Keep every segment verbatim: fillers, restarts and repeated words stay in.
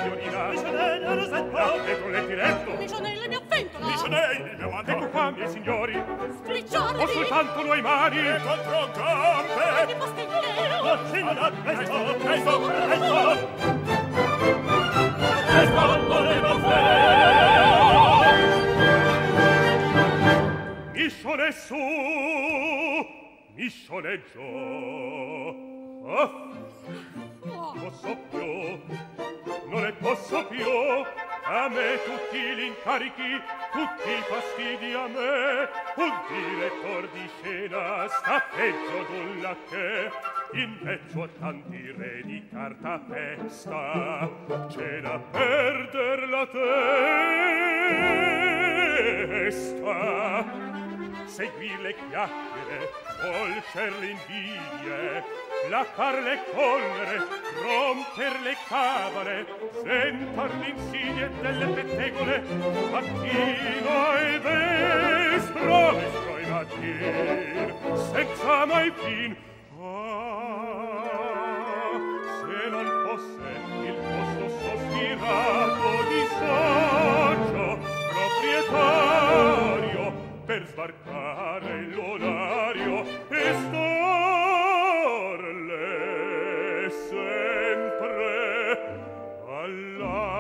signorina. Michonelle, il rosetto. L'alpetro l'è diretto. Michonelle mi avventola. Michonelle, il mio manto. Ecco qua, miei signori. Splicciarvi. Ho soltanto due mani. E contro gambe. Di posticchio. Accenda, presto, presto, presto. Presto, volevo fare. Miscione su. Miscioneggio. Oh. Posso più, non ne posso più, a me tutti gli incarichi, tutti i fastidi a me, un direttor di scena sta peggio d'un lacchè, in mezzo a tanti re di cartapesta, c'è da perder la testa. Seguir le chiacchiere, volcer le invidie, placcar le collere, romper le cavale, sentar l'insidie delle pettegole, mattino e destro, destro e mattin, senza mai fin. Ah, se non fosse il posto sospirato di saggio proprietario, per sbarcare l'orario e starle sempre al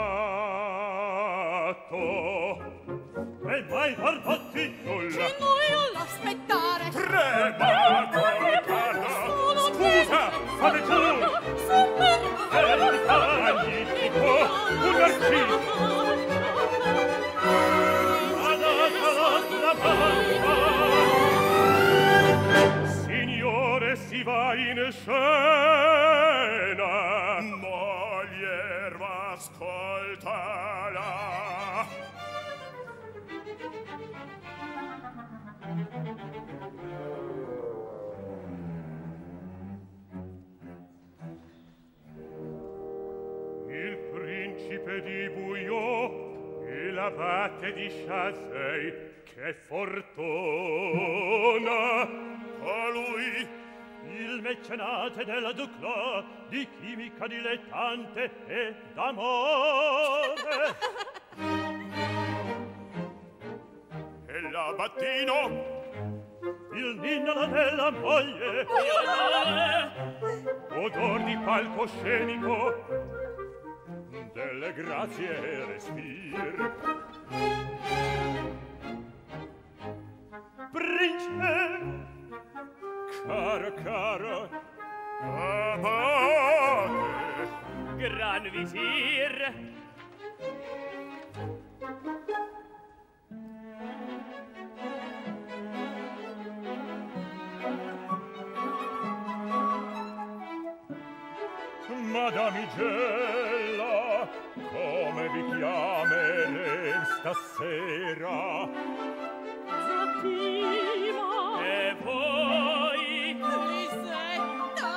lato. E mai barbotti C'è nulla. noi all'aspettare. Trema col cardo. Scusa, fate giù. E magnifico, un arcino. Signore, si va in scena. Molière, ascoltala. Il principe di Bouillon e l'abate di Chazey, che fortuna! A lui, il mecenate della Duclos, di chimica dilettante e d'amore. E l'abattino, il ninnolo della moglie, Odor di palcoscenico, delle grazie respir. Principe, caro, caro, abate, gran visir. Madamigella, come vi chiamerem stasera? Zattima. E voi Lisetta.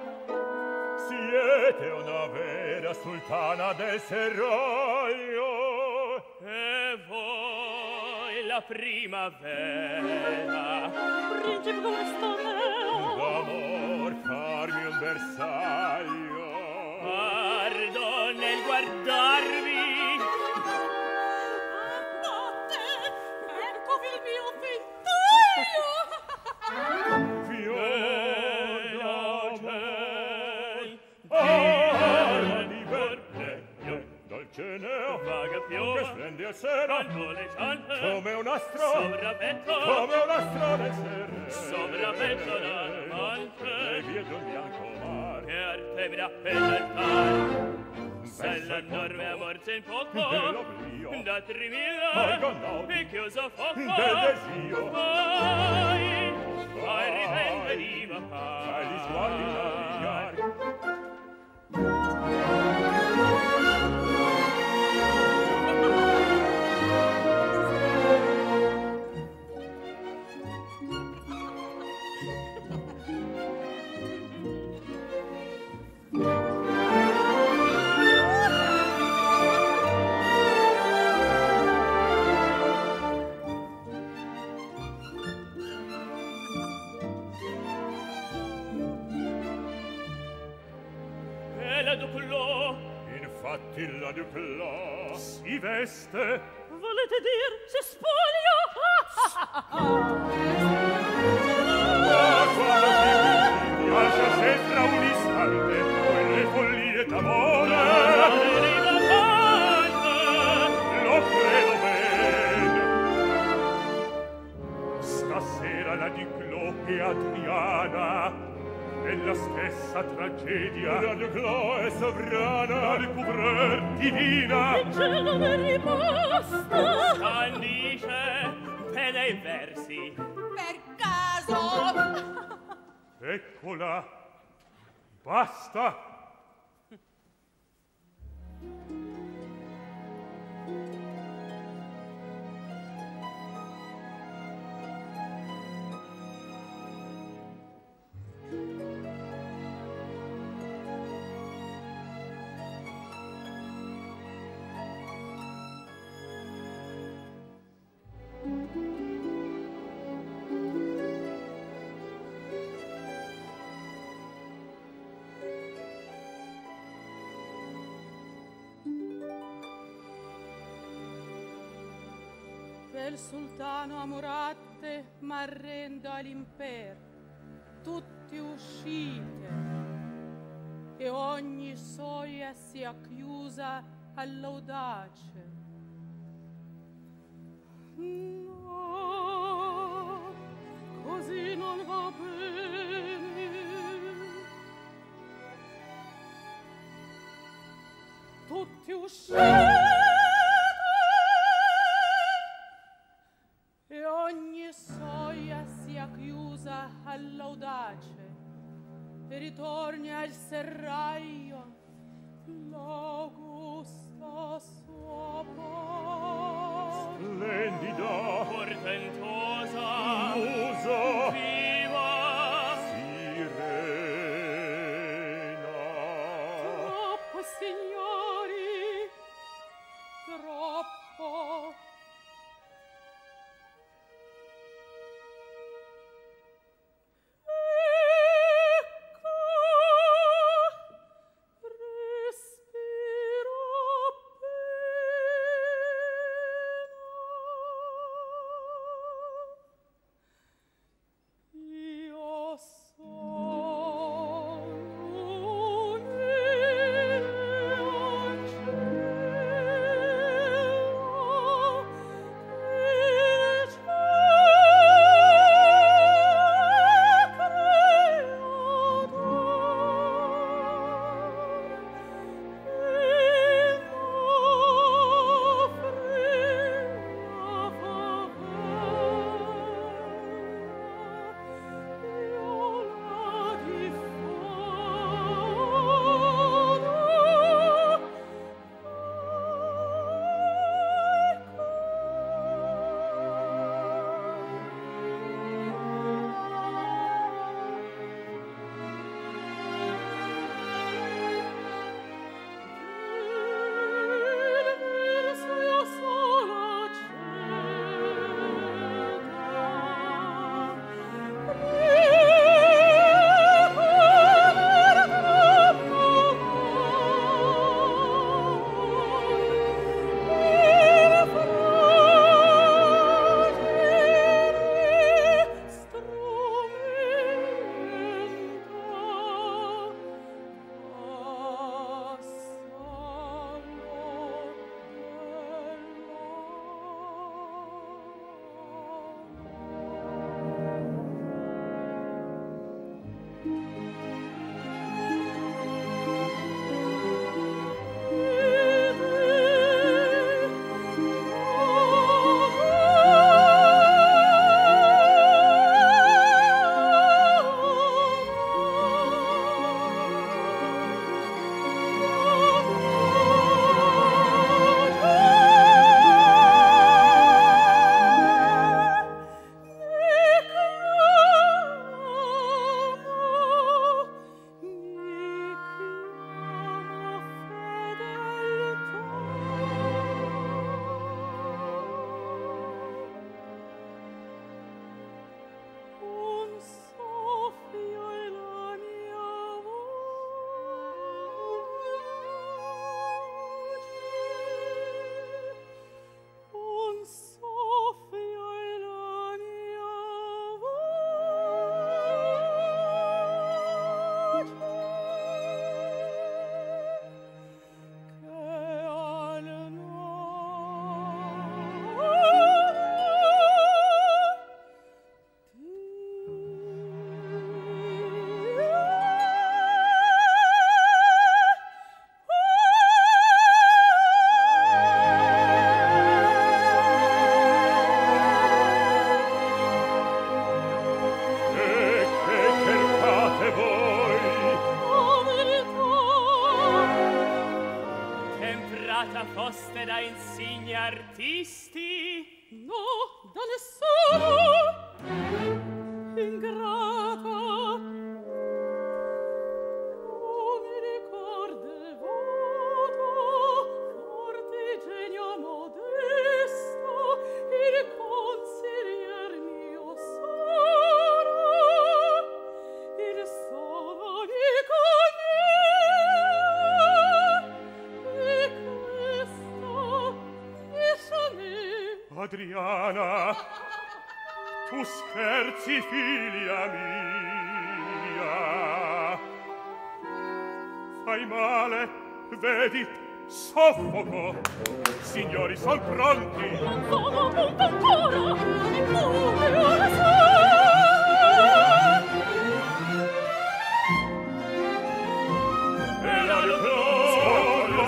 siete una vera sultana del serraglio. E voi la primavera. Principe come sta meo. D'amor farmi un bersaglio. Guardo nel guardarvi. Batte, eccovi il mio ventaglio. Fiora di verlegno, dolce neo, vaga piova, che splende al sera, come un astro, sovrapetto, come un astro nel sereno, sovrapetto d'amante, e via d'un bianco mar, che artebra per l'altare. Se l'enorme amor c'è in poco, da trimila, e chiuso fuoco, del desio, poi, poi rivenderiva paz, fai gli sguardi navigar. Infatti la Duclos si veste. Volete dir si spoglia? Lascia se tra un istante quelle follie d'amore. Lo credo bene. Stasera la Duclos e Adriana nella stessa tragedia. La Duclos è sovrana, la Découvreur divina. Il cielo ne riposta. Scandisce per dei versi. Per caso. Eccola. Basta. Del sultano Amuratte m'arrendo all'imper, tutti uscite, e ogni soglia sia chiusa all'audace. No, così non va bene. Tutti uscite, e ogni soglia sia chiusa all'audace, e ritorni al serraglio l'augusta sua paz. Splendida, Portentosa, musa, viva, sirena. Troppo, signori, troppo. artisti? No, da nessuno. Ingrata. Oh, mi ricorda il voto, forte genio modesto, il consiglier mio solo, il solo amico mio, e questo è Chanel. Adriana, tu scherzi, figlia mia. Fai male, vedi, soffoco. Signori, son pronti. Non sono punto ancora, neppure ora so. E la ricordo,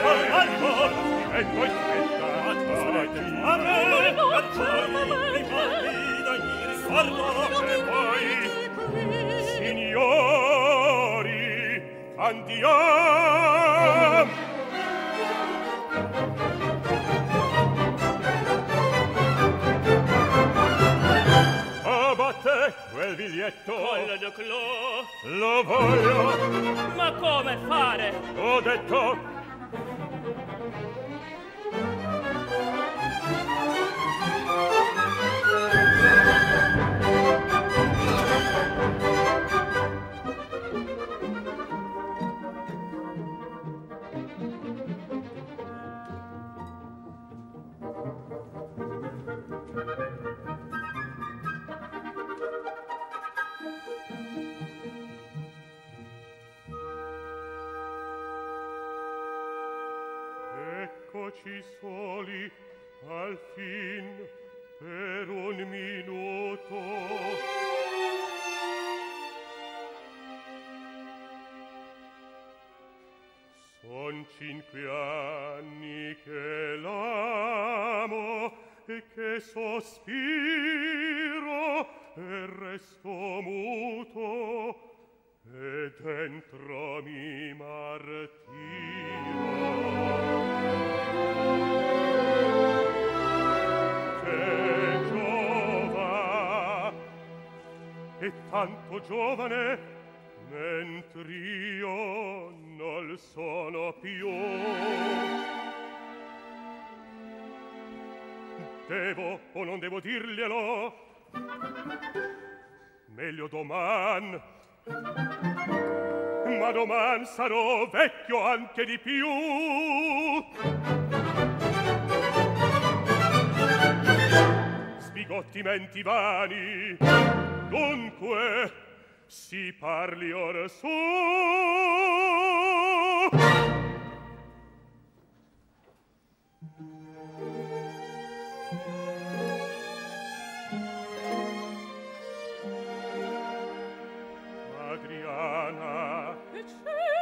e poi aspetta, A me, per poi, ricordi d'ogni ricordo. e poi, signori, andiam. Abbatte quel biglietto. Collo de clos. Lo voglio, Ma come fare? ho detto. Eccoci soli al fin per un minuto. Son cinque anni che l'amo e che sospiro e resto muto e dentro mi martiro. Che giova e tanto giovane, mentr'io non sono più. Devo o non devo dirglielo? Meglio doman. Ma doman sarò vecchio anche di più. Sbigottimenti vani. Dunque si parli ora su. Adriana, Che c'è?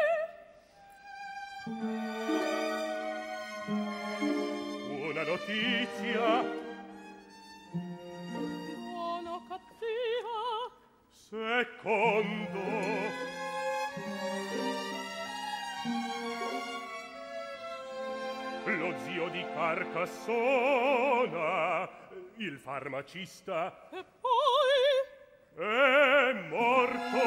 una notizia. Buona o cattiva? Secondo, lo zio di Carcassona, il farmacista, E poi? è morto.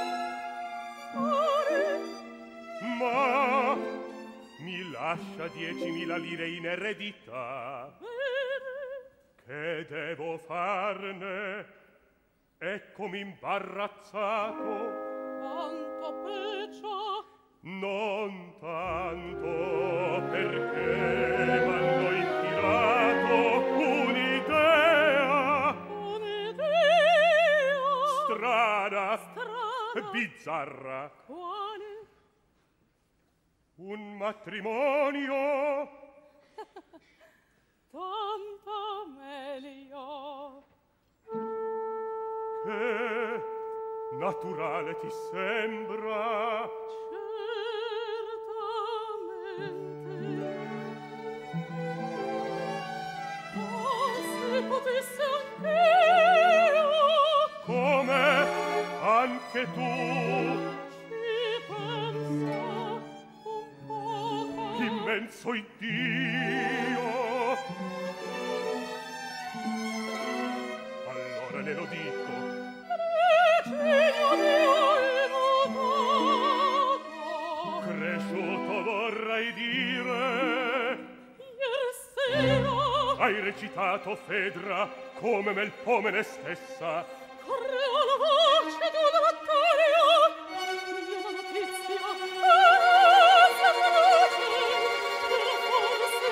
Pare? Ma mi lascia diecimila lire in eredità. Bene? Che devo farne? Eccomi imbarazzato. Quanto peggio? Non tanto perché m'hanno infilato un'idea Un'idea? strana, Strana? bizzarra. Quale? Un matrimonio Tanto meglio. che naturale ti sembra. Certamente. Oh, se potesse anch'io. Come anche tu, Ci penso un poco. immenso Iddio, le lo dico. Regina mio è mutato. Cresciuto vorrei dire. Ier sera Hai recitato, Fedra, come Melpomene stessa. correva la voce d'una battaglia. Lieva notizia, ah, se veloce, della forse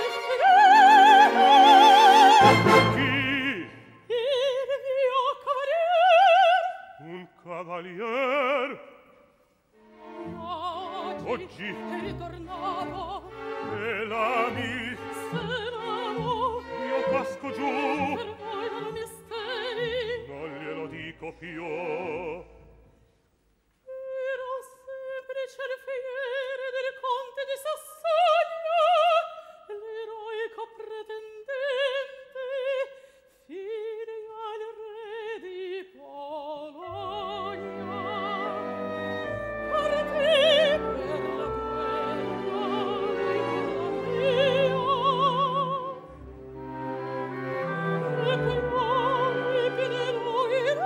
fedele. Chi? Il mio cavalier. Un cavalier? Oggi, Oggi? è ritornato. E l'ami? Se l'amo, Io casco giù. per voi non ho misteri. Non glielo dico più. Era semplice alfiere del conte di Sassonia, l'eroico pretendente, figlia al re di Polonia. Partì per la guerra, vita mia, e poi per lui re.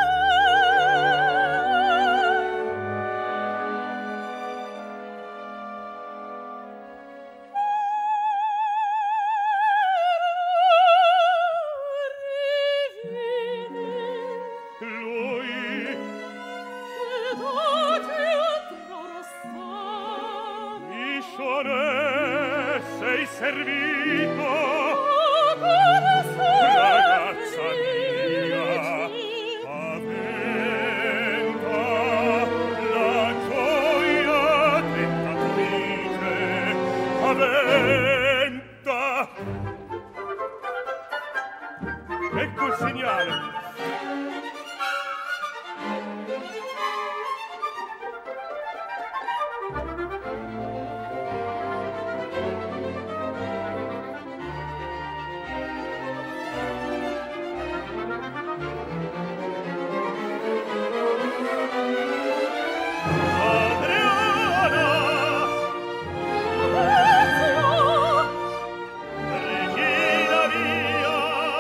Lui? Miscione, sei servito. Ragazza mia, aventa la gioia tentatrice, aventa. Ecco il segnale. Regina mia,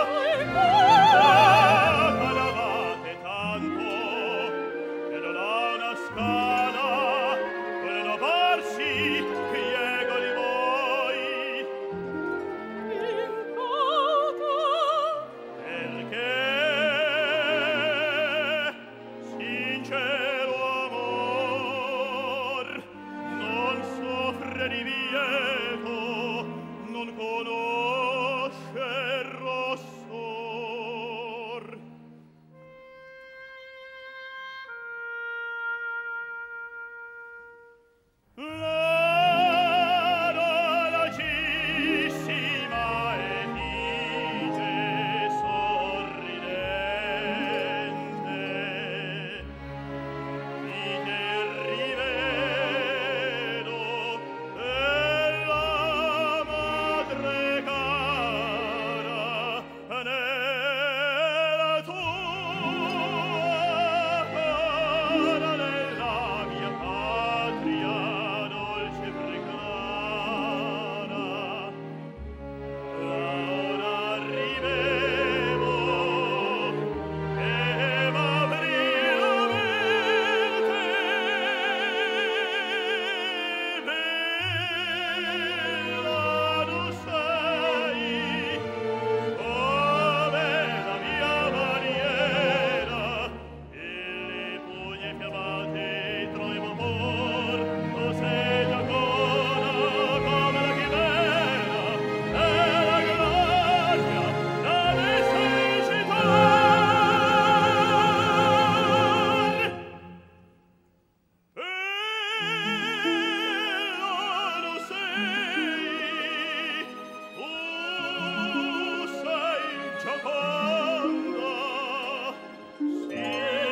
calavate tanto che non ha una scala per non farsi piego di voi. Perché sincero amor non soffre di vieto, non conosce il rossor. La dolcissima Efige sorridente, mi che rivedo della madre cara nella tua cara, nella mia patria dolce e preclara. Ora arrivevo e m'apriramente bella tu sei, come la mia maniera, e le pugna infiammate trovo amor, tu sei giacona come la chimera, e la gloria la necessitar. Io sei, tu sei gioconda, sì.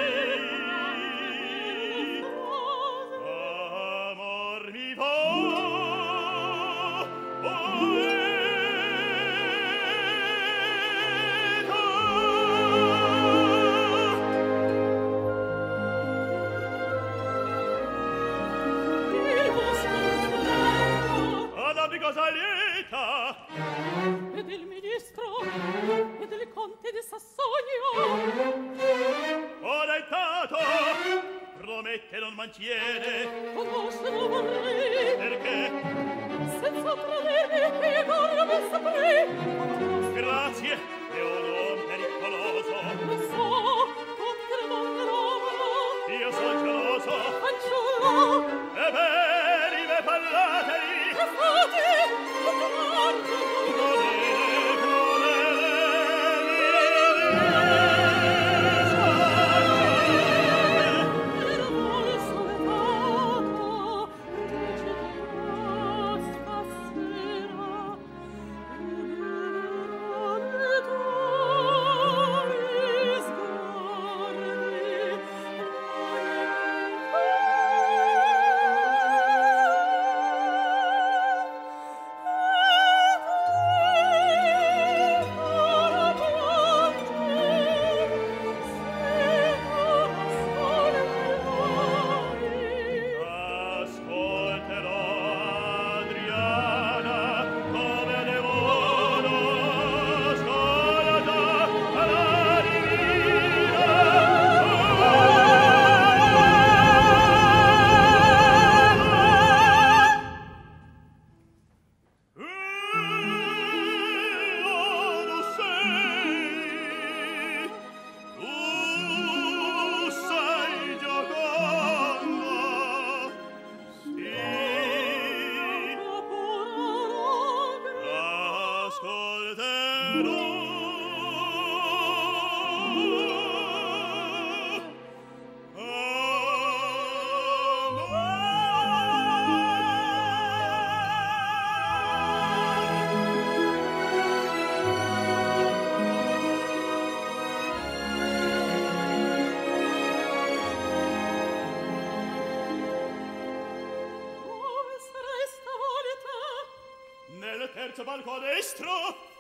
Amor mi fa, ad abbi cosa lieta, E del ministro e del conte di Sassonia promette non mantiene. Conosce non vorrei. Perché? Senza tradirmi che ancora non saprei. Grazie, è un uomo pericoloso. Lo so, tutte non trovo. Io sono geloso. Fanciullo. E bene, me parlateli. Che fate? Che guardo? Crodele, crodele, Era voi soletato, dice di questa sera, e tuoi sguardi, ascolterò Adriana, come devono, scolata alla divina. Tu sei, tu sei Gioconda, sì, ascolterò. Dove sarai stavolta? Nel terzo palco a destro,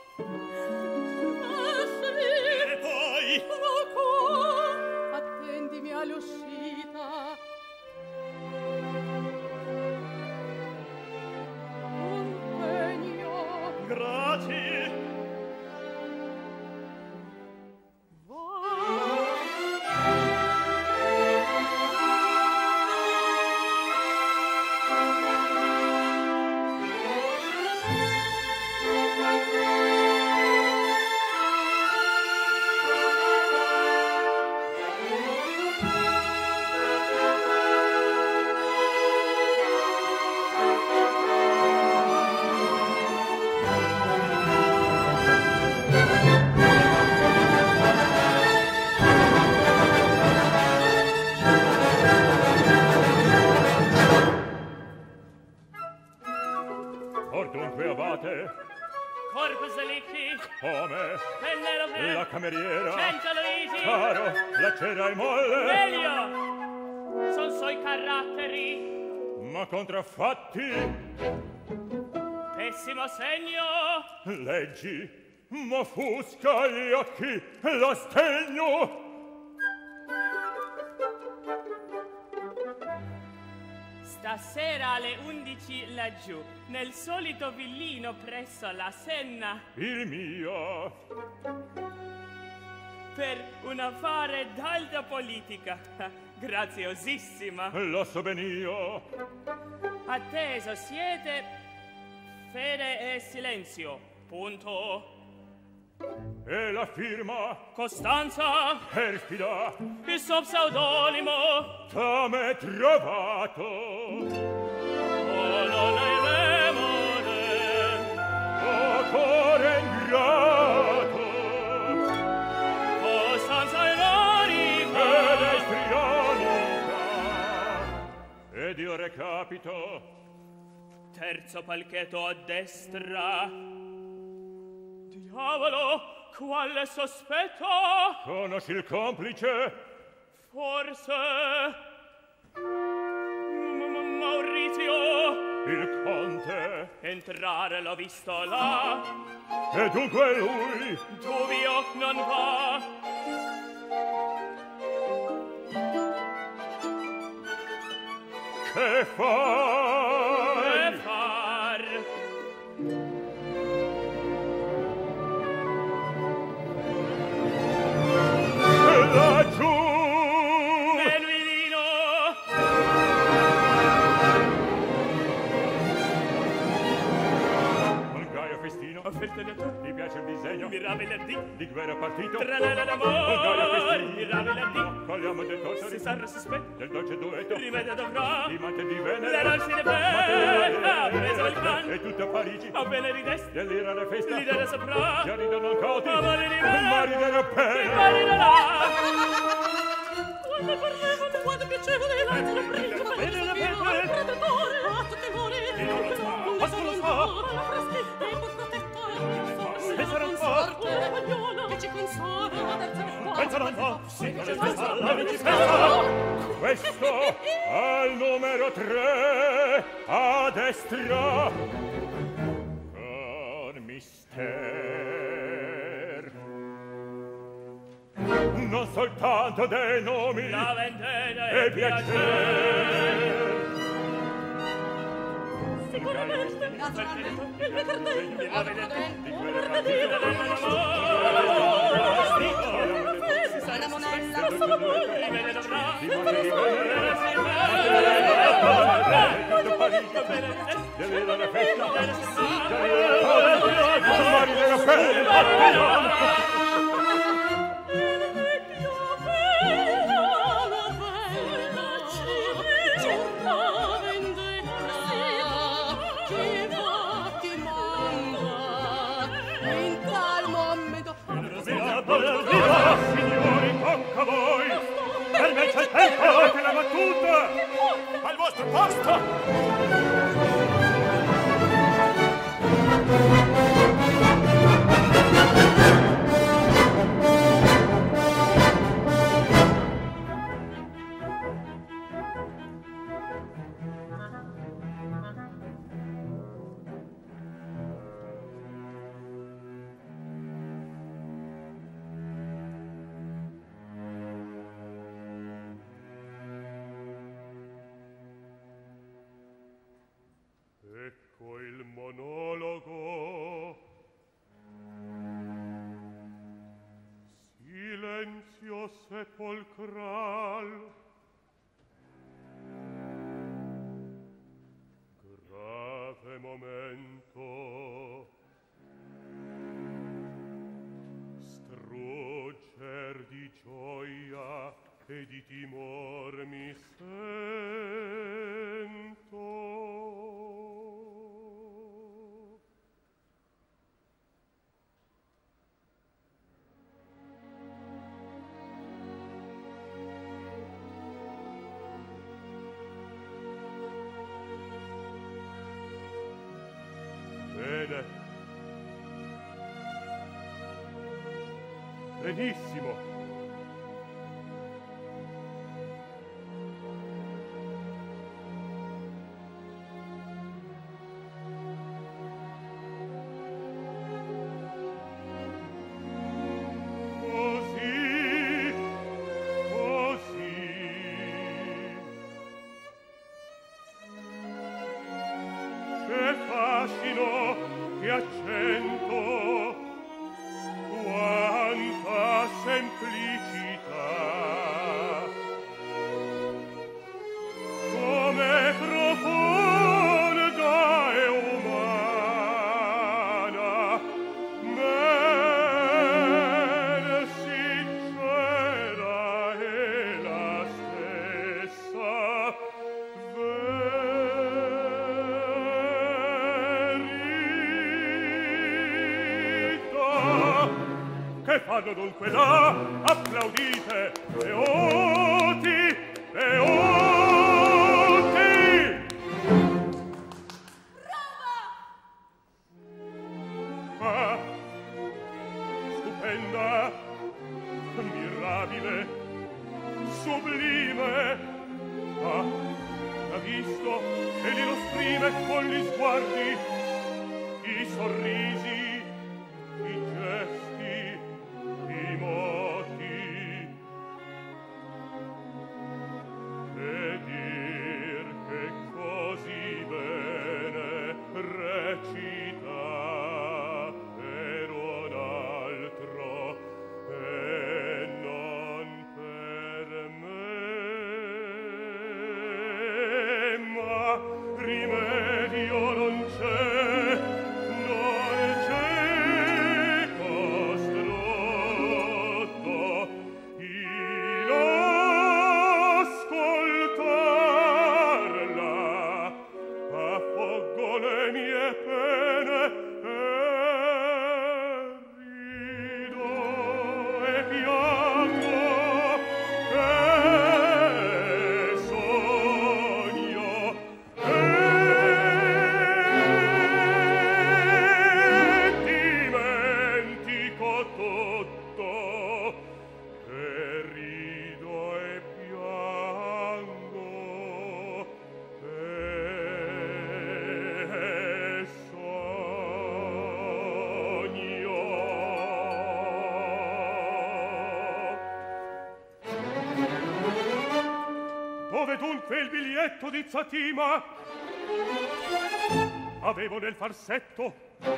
Lasciami, e poi poco, attendimi all'uscita. Compegno, grazie. Or dunque abate, Corpus delicti, come Penelope, la cameriera, Cento Luigi, caro, la cera è molle, Elio, son suoi caratteri, ma contraffatti, pessimo segno, leggi, m'offusca gli occhi, la stegno. stasera alle undici laggiù, nel solito villino presso la Senna, Il mio, per un affare d'alta politica, graziosissima. lo so ben io, Atteso siete, fede e silenzio, punto. e la firma, Costanza, perfida, il suo pseudonimo, t'ame trovato. oh non è memore, O core ingrato, Costanza anonima, ed estrionica, ed io recapito, terzo palchetto a destra. Diavolo, quale sospetto? conosci il complice? Forse M- M- Maurizio, Il conte, entrare l'ho visto là, e dunque lui, dubio non va. che fai? Che far? Laggiù, Nel villino Teneto. Ti piace il disegno? Mirabile di. Di guerra partito? Tralala d'amore. Bulgaria festino. Mirabile di. Parliamo del torto. Si sarra si spetta. Del dolce duetto. Rimedia dovrà. Di Mante di Venere. Le rosce di Venere. Ha preso il can. E tutta Parigi. A bene ridesti. Dell'ira le festa. L'idea saprà. Già ridono coti. A mani di me. Mari della pena. Che mari della. Quando parlevano, quando piacevano i lati del principe, il sospiro, il predatore, a tutti i mori, E non lo fa, ma non lo fa. la freschetta, il protettore, E sarà un po'. la bagnola, che ci consola, Pensa non fa. Sì, non è festa. La vincipenza. Questo al numero tre a destra. Con mister. Non soltanto dei nomi. La vendetta E e piacere. sicuramente, naturalmente, il mio cartello, Mirabile di. Di guerra Dio partito. dell'amore. Si la monella, la sua amore. Rimedia dovrà. Di Mante di Venere. E Tutta Parigi. a bene ridesti. Dell'ira le festa. L'idea saprà. Mari della pena. Signori, tocca a voi! Per me c'è il tempo! Fate la battuta! Al vostro posto! Ecco il monologo. Silenzio sepolcral. Grave momento. Strugger di gioia e di timor mi sento. Bene. Benissimo. Così, così. Che fascino, che accento, quanta semplicità, come profonda e umana, men sincera e la stessa verità. Che fanno dunque là? Applaudite! Beoti! Beoti! Ah, stupenda, mirabile, sublime. Ah, l'ha visto e li lo esprime con gli sguardi, i sorrisi, i gesti, i moti. E dir che così bene recita per un altro e non per me, ma rimedio non c'è, non c'è. Dove dunque il biglietto di Zatima? Avevo nel farsetto.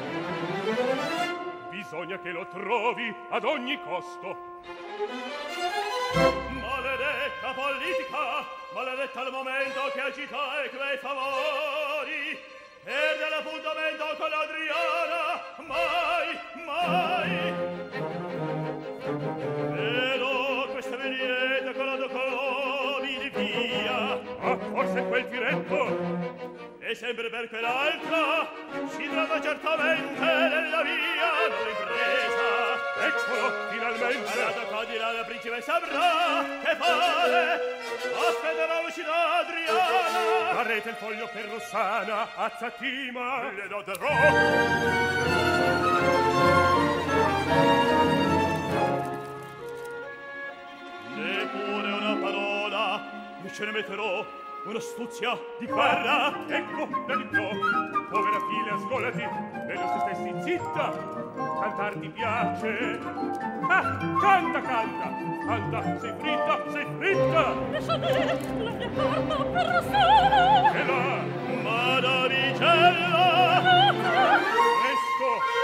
Bisogna che lo trovi ad ogni costo. Maledetta politica, maledetta il momento che agita e quei favori. Perde l'appuntamento con Adriana, mai, mai. Vedo questa vignetta con la Docolomi di via. Ah, forse quel diretto. E sempre per quell'altra si tratta certamente della via, non impresa. Eccolo, finalmente. Guarda qua di là la principessa avrà che fare. Aspetterà l'uscita Adriana. Darete il foglio per Rossana a Zatima. Le darò. Neppure una parola mi ce ne metterò. Un'astuzia di guerra. Ecco, da di più. Povera figlia, ascolati. Meglio se stessi zitta. Cantar ti piace. Ah, canta, canta. Canta, sei fritta, sei fritta. Lascia me la mia carta per Rossana. E là. Madamigella. Presto.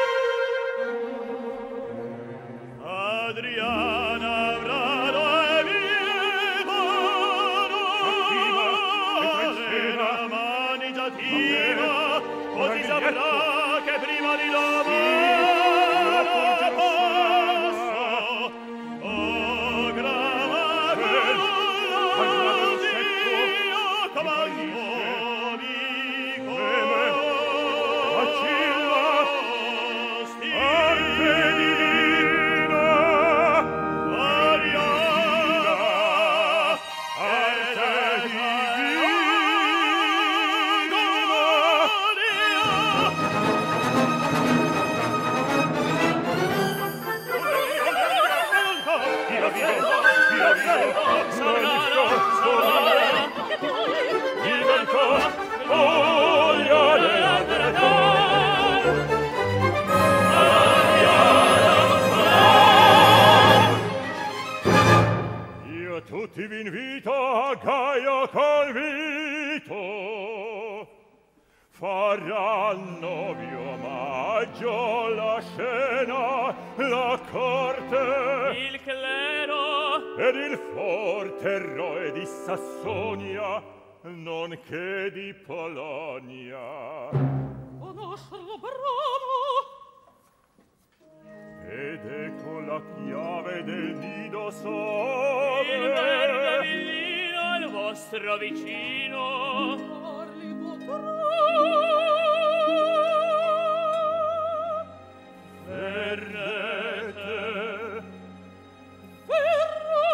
Adriana avrà e vivo. La manigiativa. Così saprà che prima di l'amore posso. Oh, grava così comando amico. Vacilla. Arte divina. Io tutti vi invito a Gaia Convito. Faranno vi omaggio la scena, la corte, il clero ed il forte eroe di Sassonia, nonché di Polonia. Conoscerlo bravo. Ed ecco la chiave del nido sole. il verde villino, il vostro vicino. Parli potrà. Verrete. Verrà.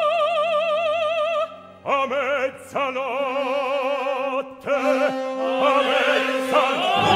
A mezzanotte, a mezzanotte.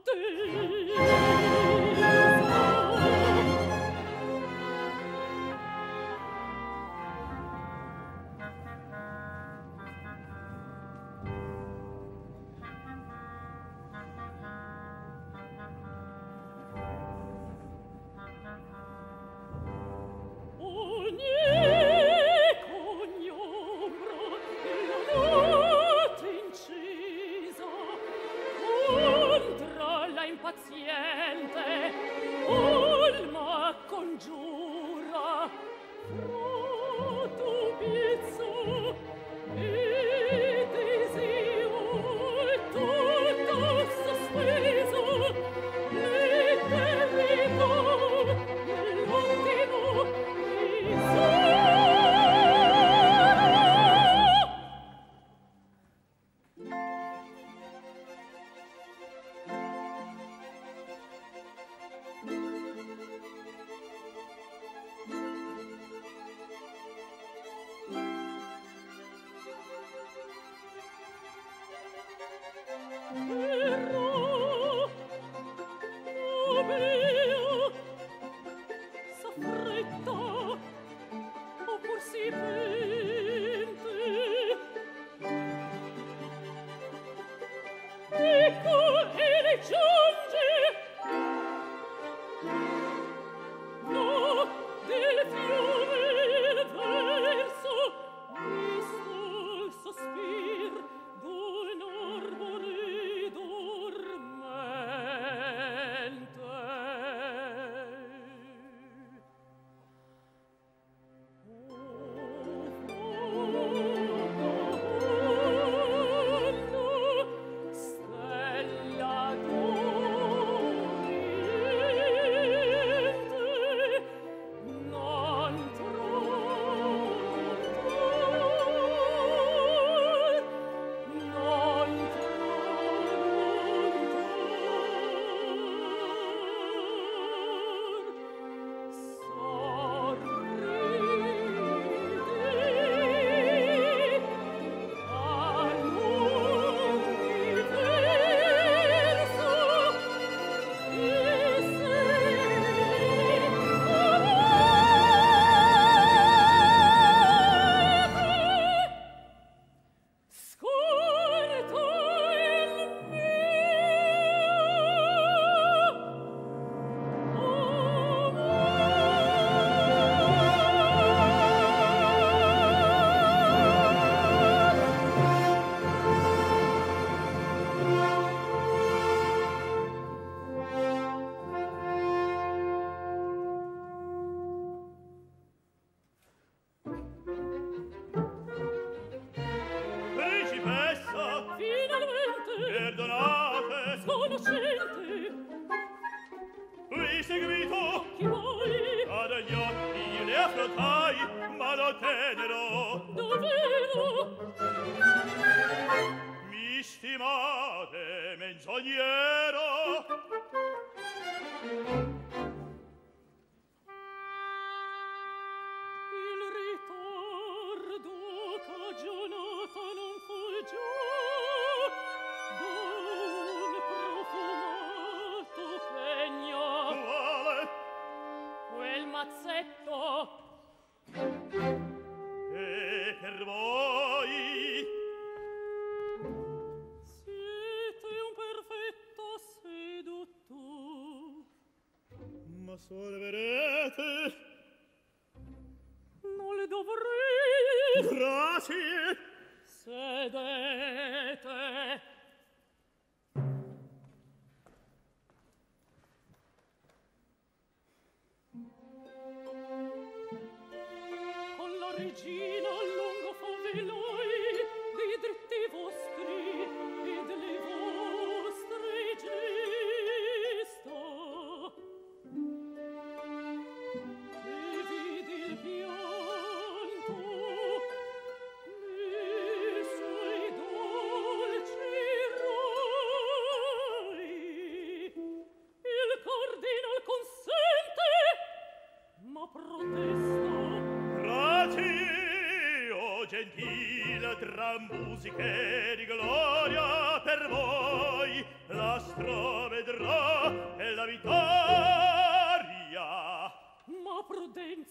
Musiche di gloria per voi, l'astro vedrà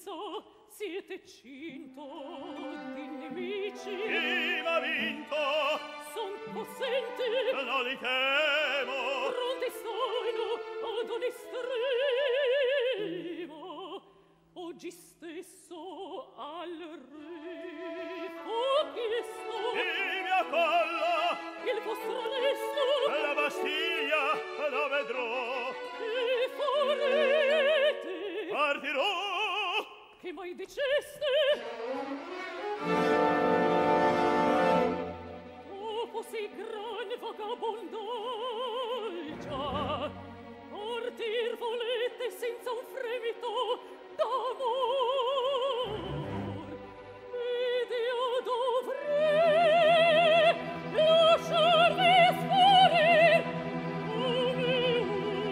sa, siete cinto d'inimici. Chi m'ha vinto? Son possenti. Non li temo. Pronti sono ad ogni estremo. Oggi stesso al re ho chiesto. Chi mi accolla? Il vostro resto. La Bastiglia la vedrò. Che farete? Partirò. Che mai diceste? Dopo sì gran vagabondaggia partir volete senza un fremito d'amor ed io dovrei lasciarvi sparir come un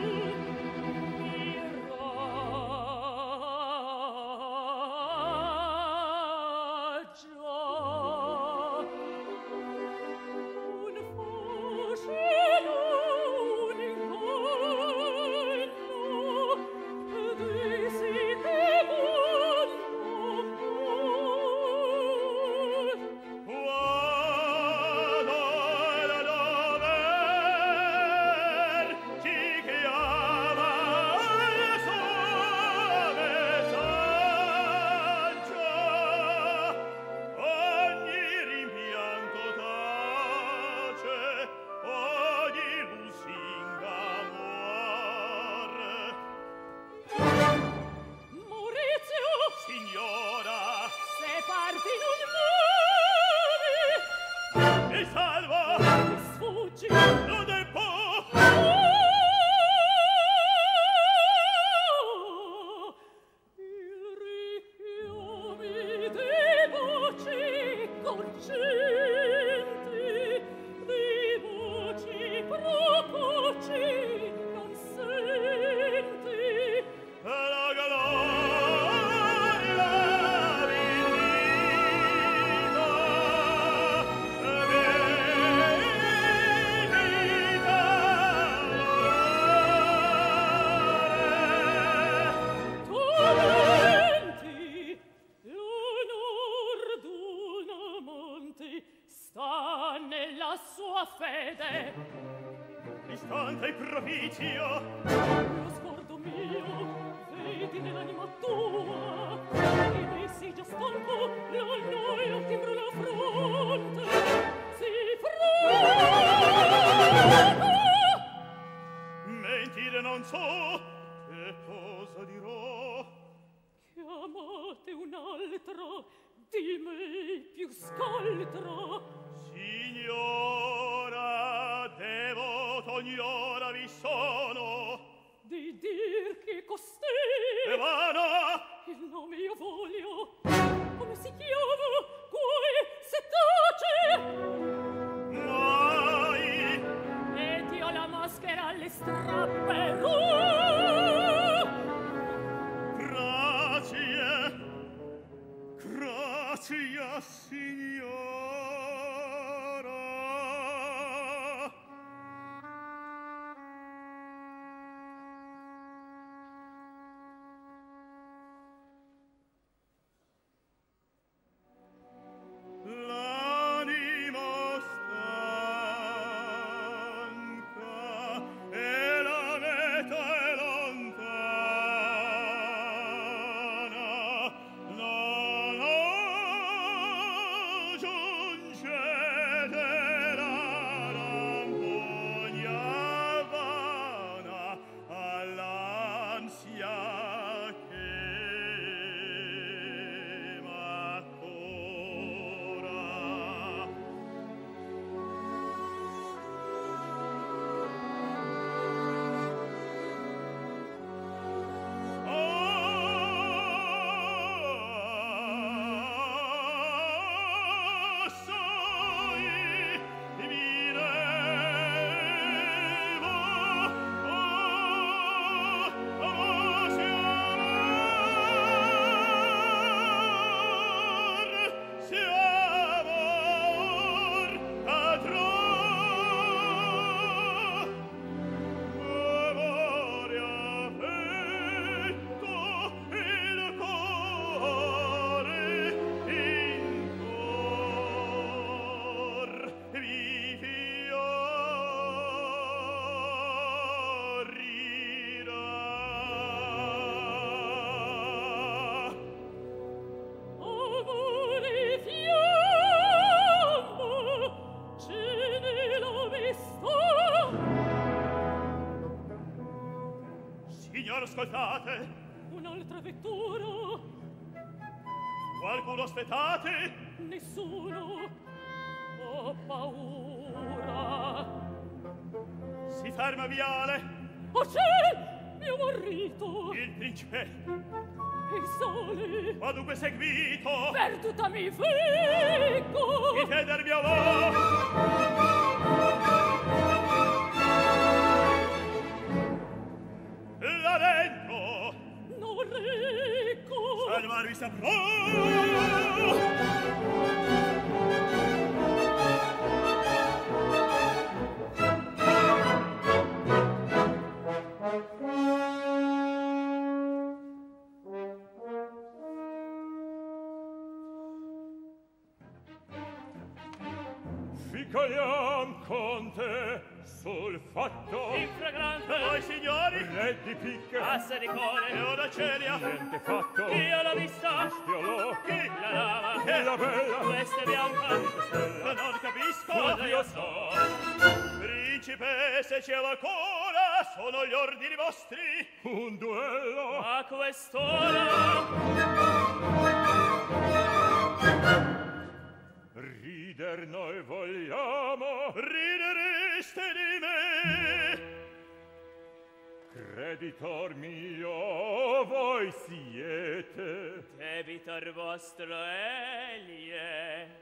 Distante il profizio. Lo sguardo mio, vedi nell'anima tua, che me sei già stanco, la noia timbra la fronte, si franco. Mentire non so, che cosa dirò? Chiamate un'altra, di me più scaltra. Signora, devoto ogni ora vi sono. Di dir che costei È vano. il nome io voglio. Come si chiama? Guai se tace. Mai. Ed io la maschera alle strapperò. Grazie. Grazie, signora. L'anima stanca e la meta è lontana. No, no, Signor, ascoltate. Un'altra vettura. Qualcuno aspettate? Nessuno. Ho paura. Si ferma, viale. Oh, c'è! Mio marito. Il principe. Il sole. Ma dunque seguito. Perdutami fico. Il feder violò. Là dentro. Non recco. Salvarvi saprò. Ficcoliam, conte, sul fatto. In fragranza. Voi, signori. Re di picche. Assa di cuore. E ora celia. Niente fatto. Io l'ho vista. Stiolo. Chi? La lava. E la bella. Questa è bianca. Ma non capisco. Cosa io so? Principe, se c'è ancora, sono gli ordini vostri. Un duello. A quest'ora. Rider noi vogliamo. Ridereste di me. Creditor mio, voi siete. Debitor vostro eglie.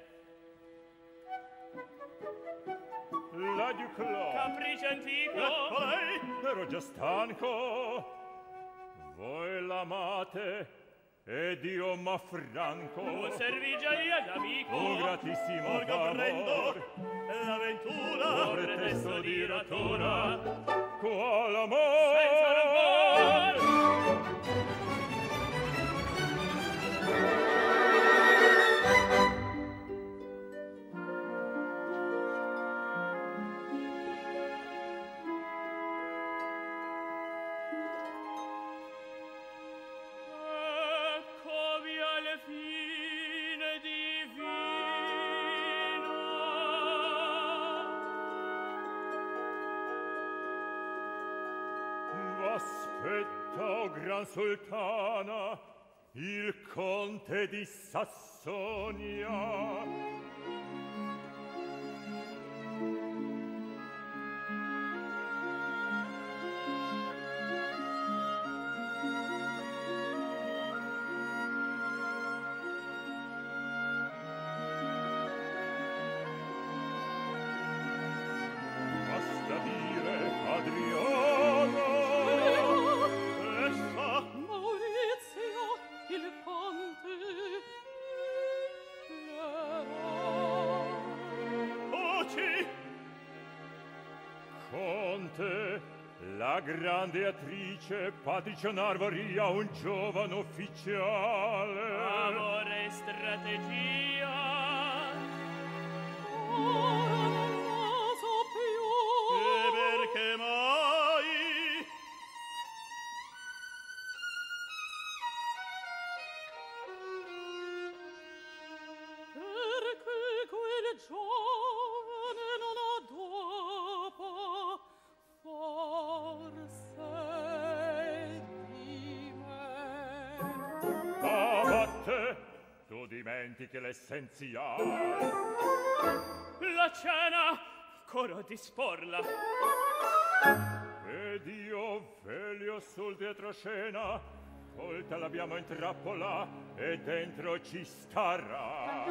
La Duclos. Capriccio antico. Ecco lei. Ero già stanco. Voi l'amate ed io m'affranco. Un servigio io d'amico. Un gratissimo Or comprendo favor. l'avventura. Un pretesto di rottura. Qual Senza amor. rancor. Eccovi alle fine divino. Aspetta, o gran sultana, il conte di Sassonia. Basta dire, Adriano. Essa. Maurizio, il conte. Voci. Conte, la grande attrice Patricion Varia, un giovane ufficiale. Amore e strategia. Ora non oso più. E perché mai? Perché quel giovane non ha dopo forse di me. Abate, tu dimentichi l'essenziale. La cena. Corro a disporla. Ed io velio sul dietroscena, colta l'abbiamo in trappola e dentro ci starà.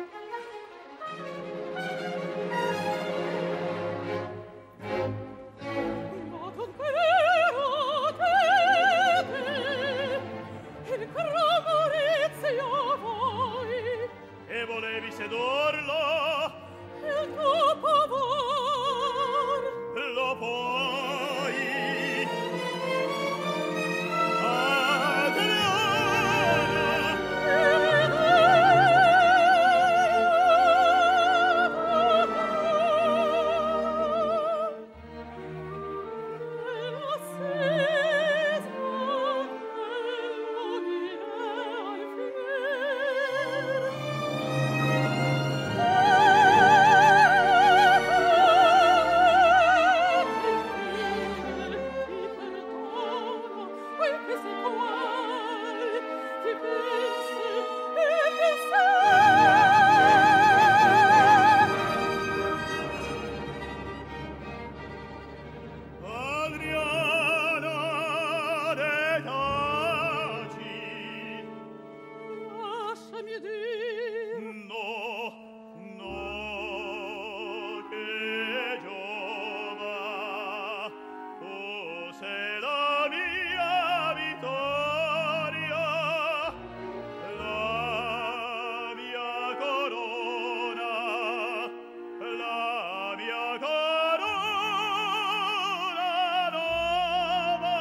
Ma con vero te, il gran Maurizio voi, E volevi sedorlo? il tuo pavor. Lo puoi. Adriana. fosse la mia vittoria, la mia corona, la mia corona nuova.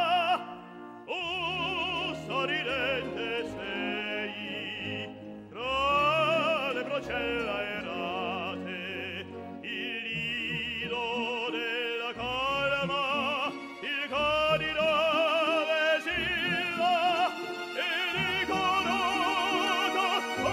Oh, sorridente sei tra le procella errate, il lido della calma, il candido vesilla, il icoroto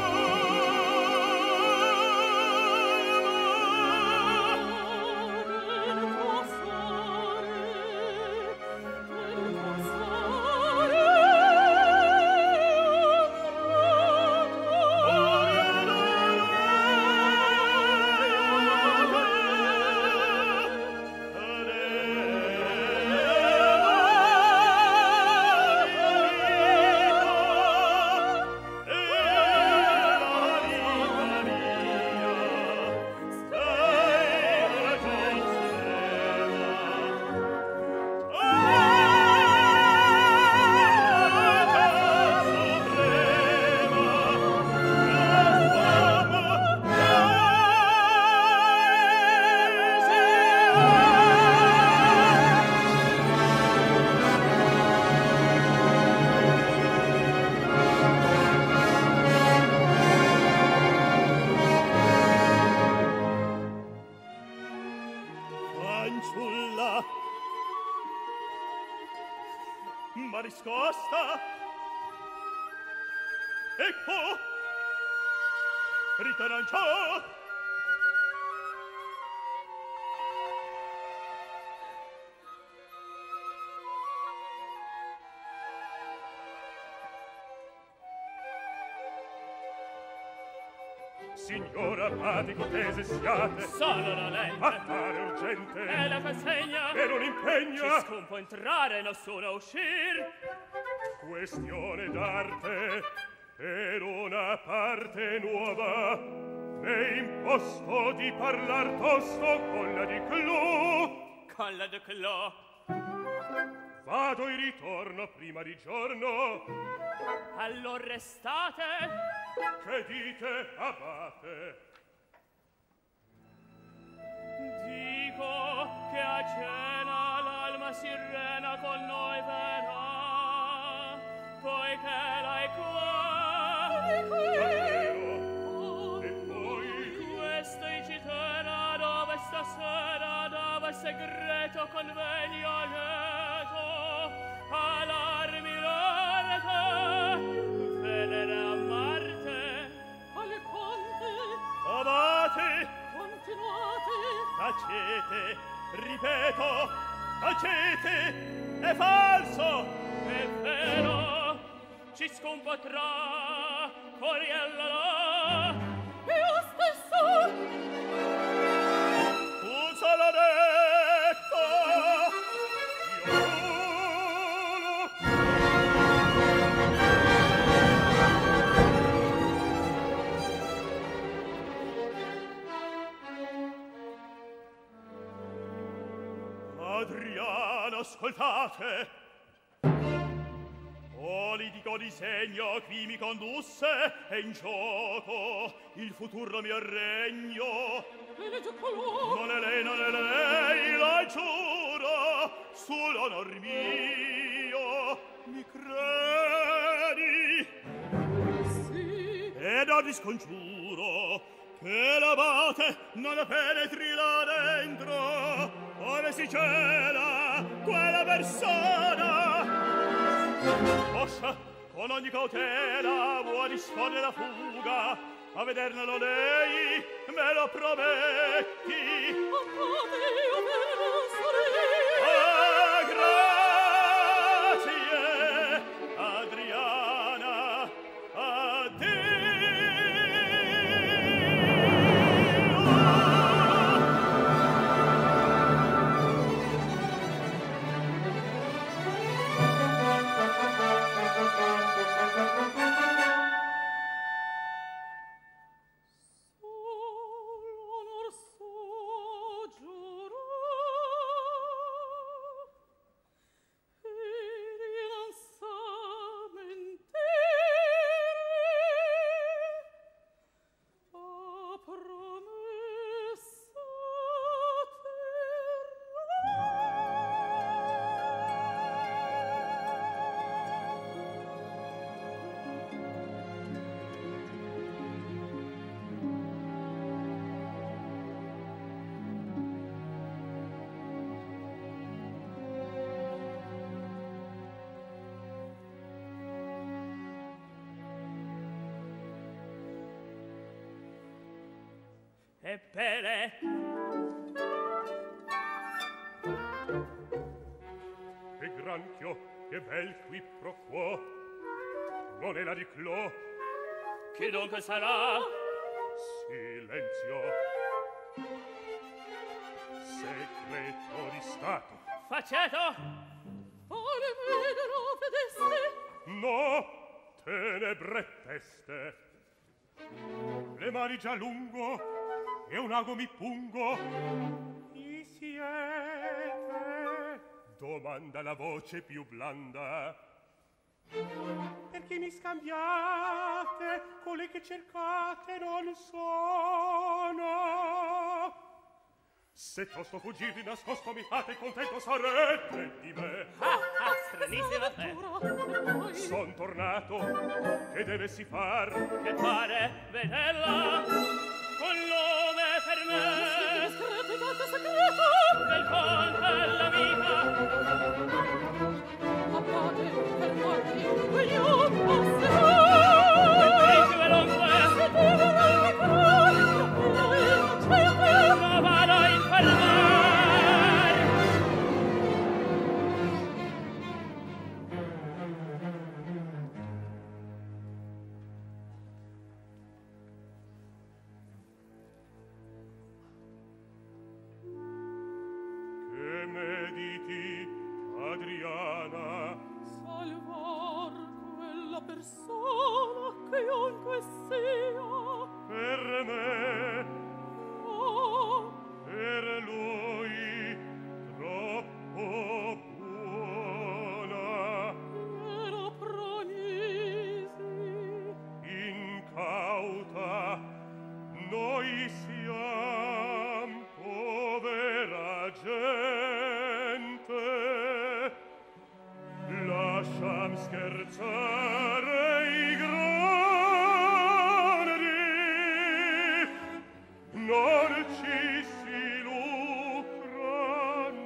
fanciulla, ma riscosta. Ecco, ricorancia. Signora, pati cortese siate, Solo la lente affare urgente, e la consegna per un impegno, ci scompo entrare, nessuno uscir. questione d'arte, per una parte nuova, m'è imposto di parlar tosto con la di Clou. Con la de Clou Vado e ritorno prima di giorno. allora restate. Che dite, abate? Dico che a cena l'alma sirena con noi verrà, poiché l'hai qua. Davvero? E poi? Questa incitera dove stasera dava segreto convegno lieto all'armi l'arte, venera a Marte, alle conte, Abate, continuate, tacete, ripeto, tacete, è falso. è vero, ci scompotrà, coriella là. io stesso, Un solo detto. Io solo. Adriano, ascoltate. Oh, li dico disegno, qui mi condusse, è in gioco il futuro mio regno. e le gioccolò, Non è lei, non è lei, la giuro, sull'onor mio, mi credi? sì, Ed ora vi scongiuro che l'abate non penetri là dentro, ove si cela quella persona. Poscia, con ogni cautela vuoi disporre la fuga, a vedernelo lei me lo prometti. abate, io vero sarei. Ah, grazie, Adriana, L'onor so giurò, e pere. Che granchio, che bel qui pro quo, non è la di Clo. Che dunque sarà? Silenzio. Segreto di Stato. Faceto! Ale vedero vedeste? No, tenebre peste. Le mani già lungo e un ago mi pungo. Chi siete? Domanda la voce più blanda. Perché mi scambiate? Colei che cercate non sono. Se tosto fuggir di nascosto mi fate, contento sarete di me. Ah, ah, stranissima fe. Son tornato, che deve si far? Che fare? Vederla con nome per me. Discreto e tanto segreto. Del conte l'amica. Appate, fermati, e io passerò. Il principe lonque. Se tu non hai le parole, lei innocente. Ma vado in quel mar. Che mediti, Adriana? Salvar quella persona che ionque sia. Per me, Oh, per lui, troppo buona. era Pronisi. Incauta, noi siam povera gente. Lasciam scherzare i grandi, non ci si lucra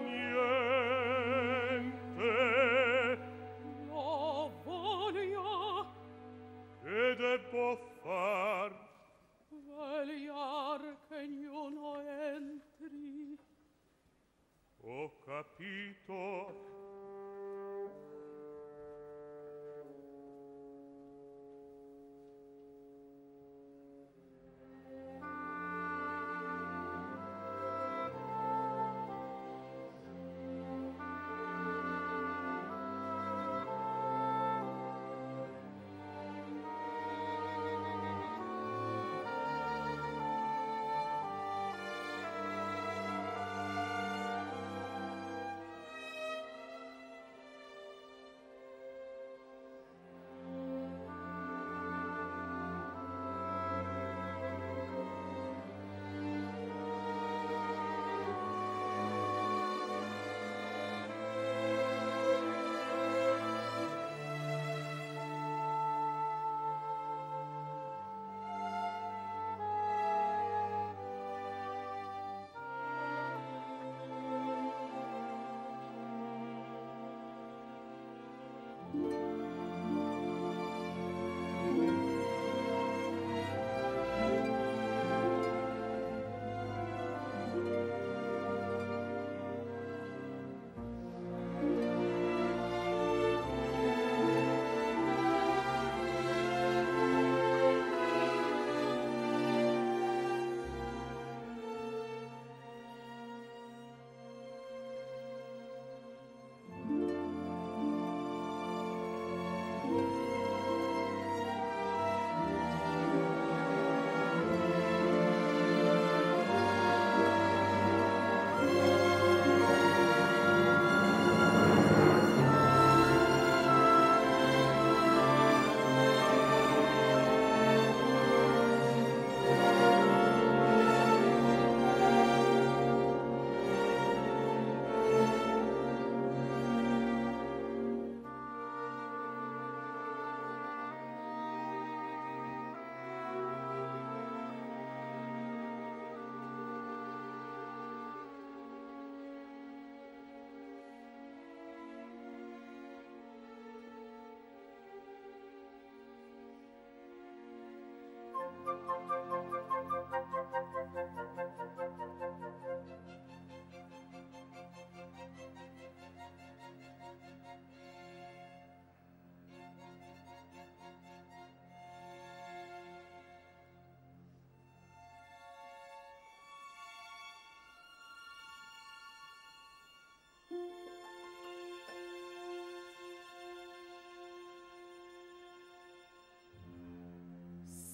niente. La voglia Che debbo far? vegliar che ognuno entri. Ho capito.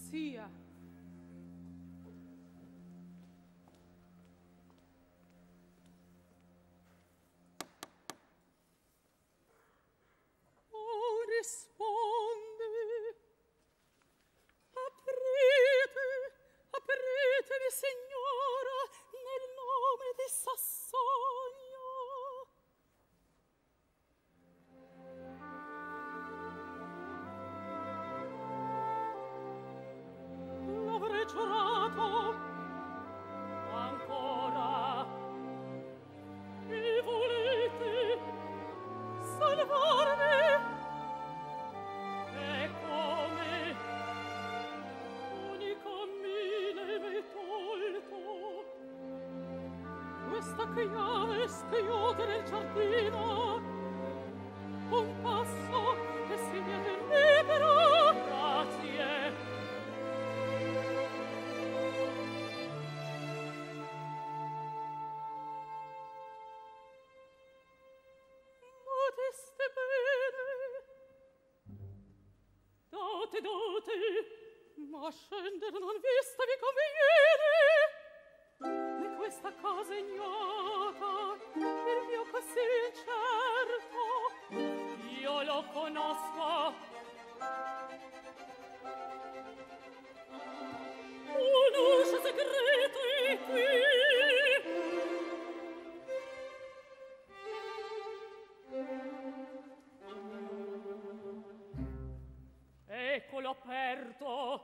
sia. Oh, risponde. Aprite, apritemi, signora, nel nome di Sassonia. L'avrei giurato ancora. E volete salvarmi? E come? Unica mine m'hai tolto. Questa chiave schiude nel giardino. Un passo e si viene libero. Grazie. Modeste bene. Date, date, ma scendere non vista vi conviene. Di questa cosa ignota, il mio così incerto, io lo conosco. Un uscio segreto è qui. Eccolo aperto.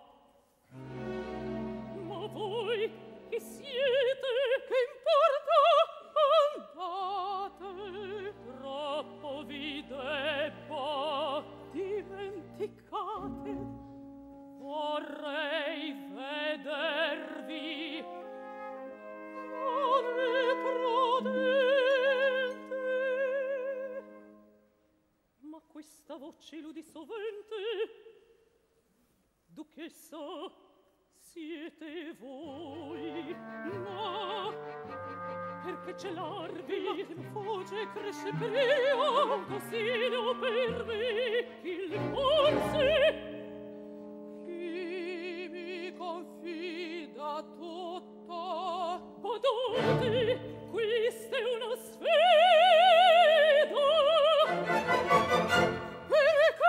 Ma voi chi siete? Che importa? Andate. Troppo vi debbo. Dimenticate. Vorrei vedervi. Ore prudente. Ma questa voce l'udi sovente. Duchessa, siete voi? No, perché celarvi che fugge cresce brio, così no per me il forse chi mi confida tutto. Badate, questa è una sfida. Perché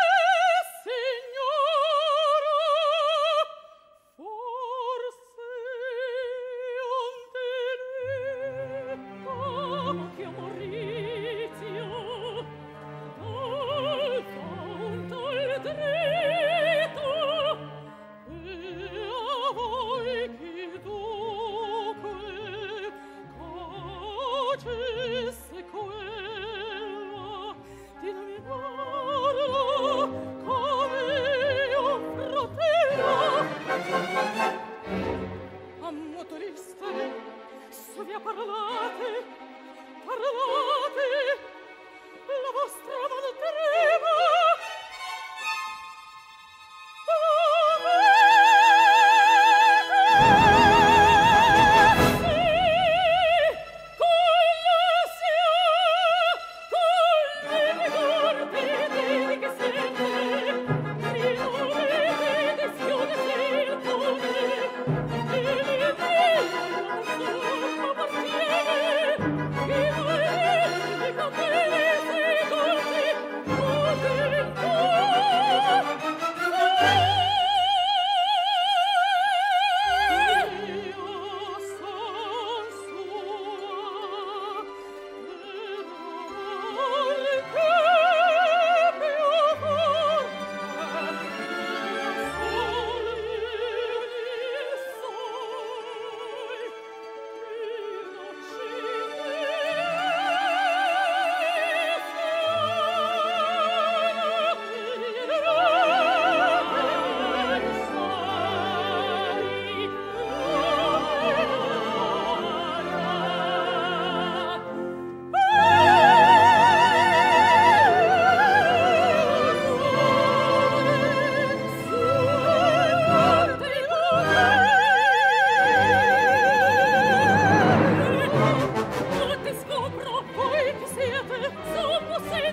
parlate, parlate, la vostra mano trema.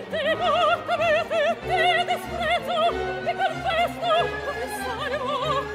Sente, te disprezzo, e per questo, come salvo,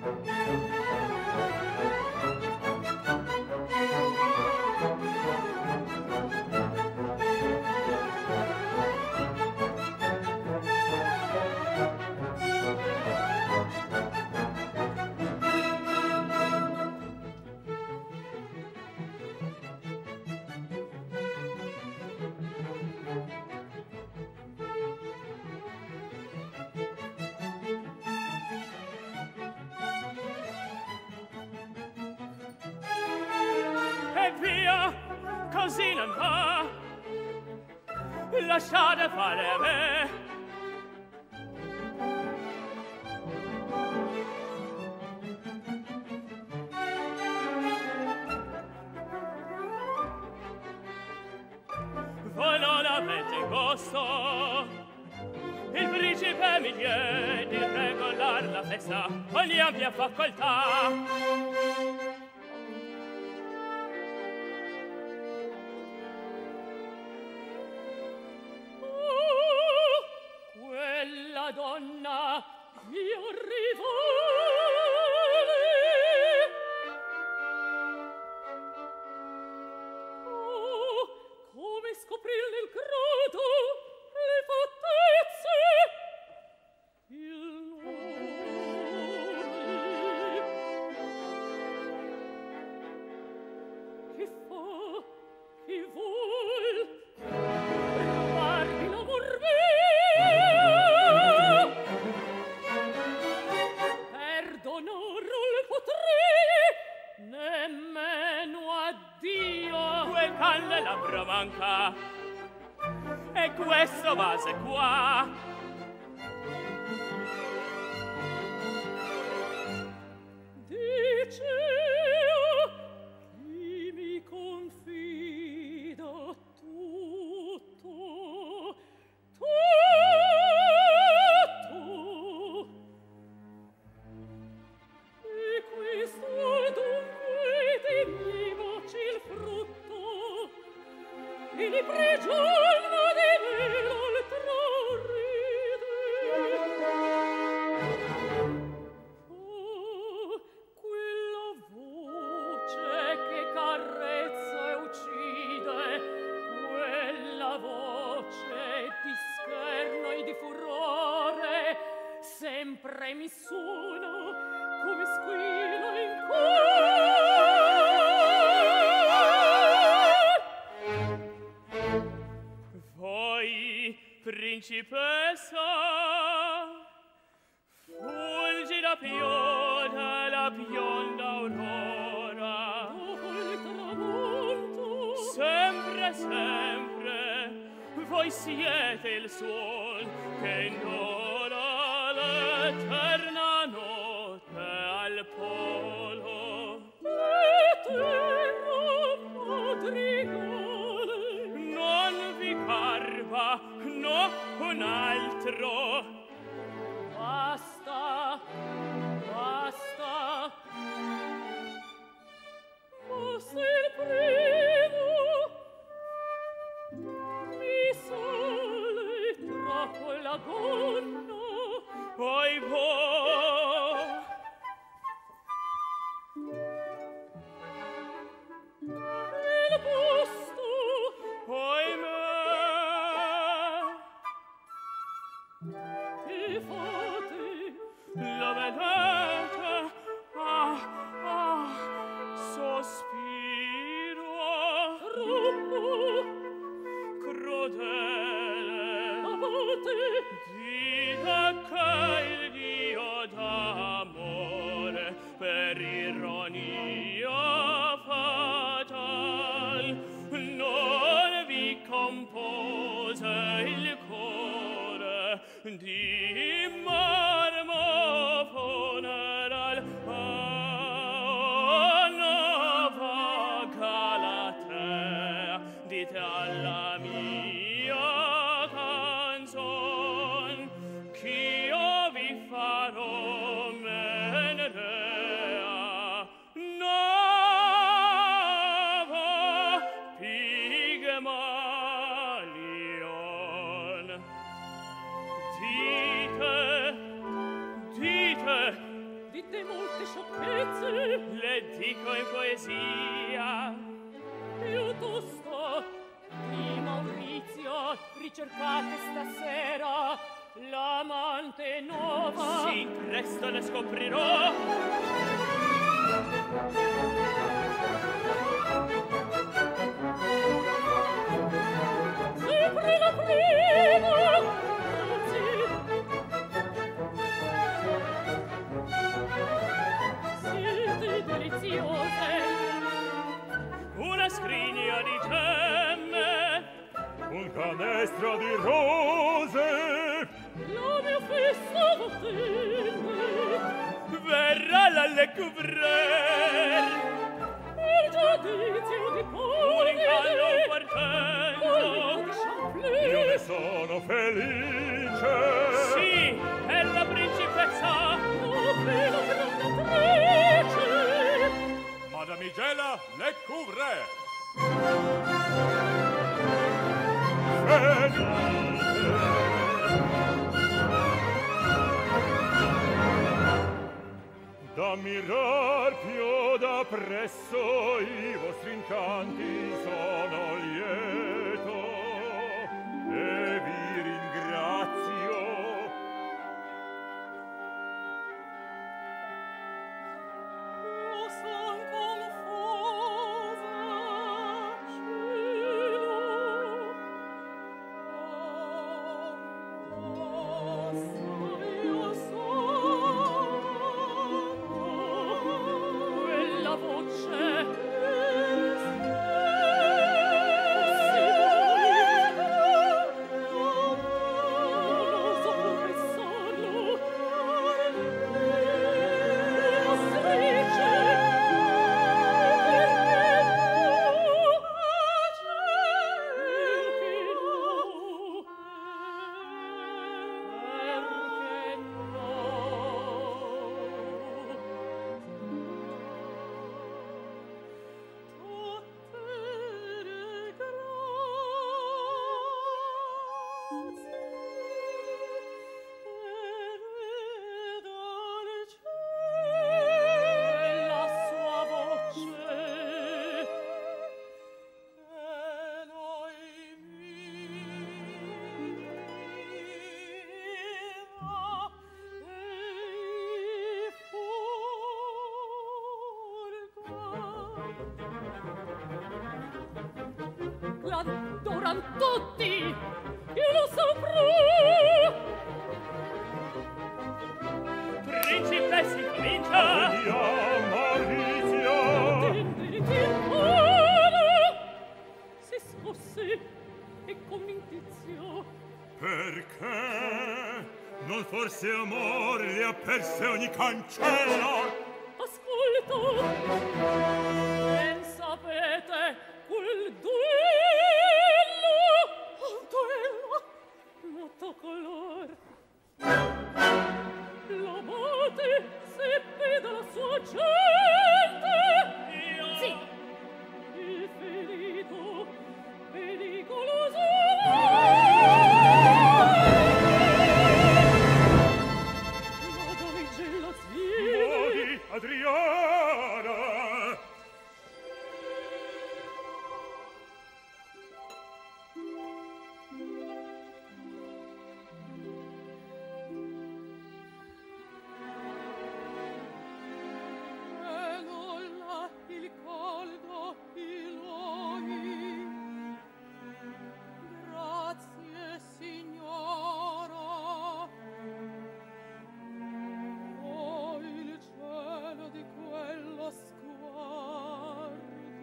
Così non va, lasciate fare a me. Voi non avete gusto, il principe mi viene di regolar la festa, ogni ampia facoltà. Donna, io rivale. Oh, come scoprirne il grado, le fattezze, il nome. Chi fa, chi vuol, guardi l'amor mio. Nemmeno addio, quel candelabro manca e questo vaso è qua. Diceo, chi mi confida tutto, tutto, e questo il frutto e li prigiona di me l'altro ride. Oh, quella voce che carezza e uccide, quella voce di scherno e di furore, sempre mi suona come squilla in cuore. Principessa, fulgi la piota, la bionda aurora. Dopo il tramonto, sempre, sempre, voi siete il suol che indora l'eterna notte al polo. Eterno madrigale, non vi parva, no, un altro. Basta, basta. Fosse il primo, mi sale troppo la gonna. Poi voi il busto, poi me. Che fate? La vedete? Ah, ah, sospiro. Troppo crudele. Amate. Dite che il Dio d'amore per ironia fatal non vi compose il cuore di marmo funeral. Oh, Nova Galatea, dite alla mia canzon ch'io vi farò Menedea, Nova Pygmalion. Dite molte sciocchezze. Le dico in poesia. Piuttosto di Maurizio ricercate stasera l'amante nuova. Sì, presto le scoprirò. Sempre la prima, anzi, siete deliziose. Una scrigna di gemme, un canestro di rose, la mia festa d'attende, verrà la Lecouvreur, il giudizio di un inganno, un Polide, portento. di io Champlain. ne sono felice. Sì, è la principessa. Oh, che la grande attrice. Madamigella Lecouvreur. Da mirar più da presso i vostri incanti sono lieto e vi ringrazio. Io son confusa, cielo. Io sono quella voce. Non so confessarlo. La sua voce e noi mira e furga. L'adoran tutti, io lo saprò. Principessa, incomincia. Via Maurizio. Tendere tirare, si scosse e con intizio. Perché? Non forse amor le ha perse ogni cancello? Ascolto, ben sapete quel duello, un duello, noto color. L'amate seppe dalla sua gente. Io. Sì, il ferito pericoloso. La damigella zia. Modi, Adriana! E nulla il caldo i luoghi. Grazie, signora. Oh, il cielo di quello sguardo.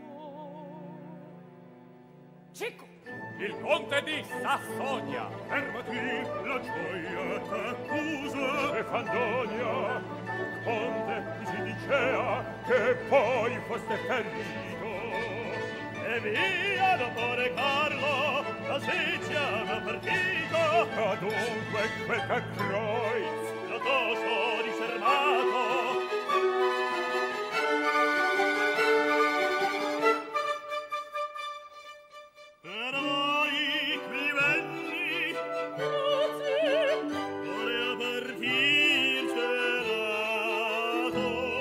Cicco! Il conte di Sassonia. Fermati, la gioia t'accusa. E Fandonia, conte, si dicea che poi foste ferito. E via, dottore Carlo, la Svezia aveva partito. Adunque quel che Kreuz Lo tosto riservato. Per noi qui venni, Grazie! voleva partir celato.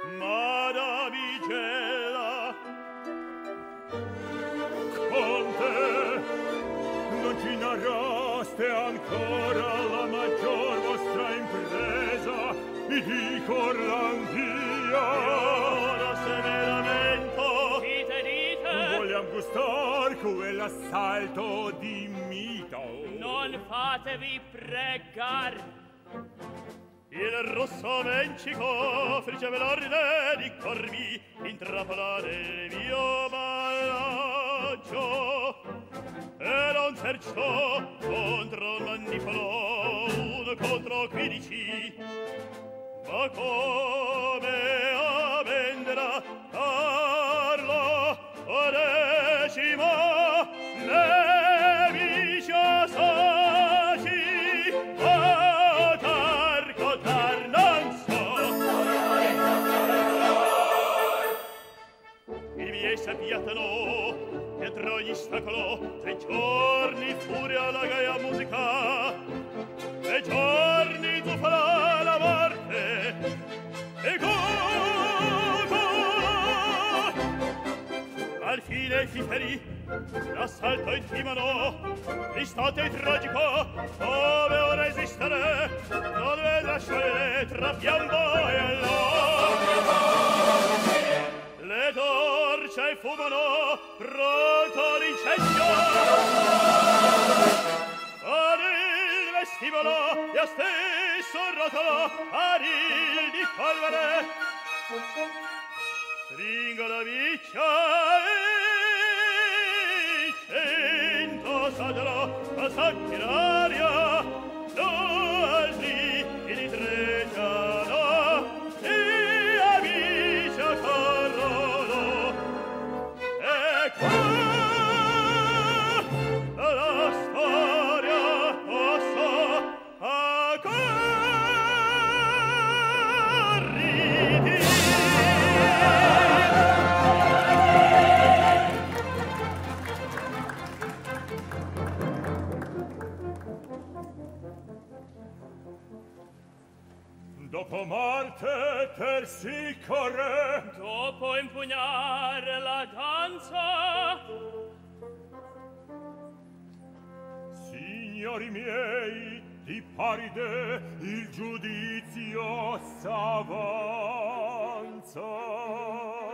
Madamigella, Conte, non ci narraste ancora la maggior vostra impresa, mi dico Orlandia. Ora se ne lamento, dite, dite, vogliam gustar quell'assalto di Mito. non fatevi pregar. Il rosso mencico riceve l'ordine di corvi intrappolare il mio malaggio e non cerciò contro un manipolo uno contro quindici, ma come avvendrà Carlo o decimo nemici assagi votar cotar non so. I miei s'appiattano dietro gli stacolo, tre giorni furia la gaia musica, tre giorni zufala la morte e go go. Al fine si ferì, l'assalto intimano, l'istate tragico, dove ora esistere, non vedrà sciogliere tra piombo e allora. Le torce fumano, pronto l'incendio. Ad il vestibolo, io stesso rotolo, ad il di polvere. Stringo la viccia e cento sadro a sacchi l'aria, dolci in intrecciano e amici corrono. E qua la storia posso a corridi. Dopo Marte Tersicore, Dopo impugnare la danza, signori miei, di Paride il giudizio s'avanza.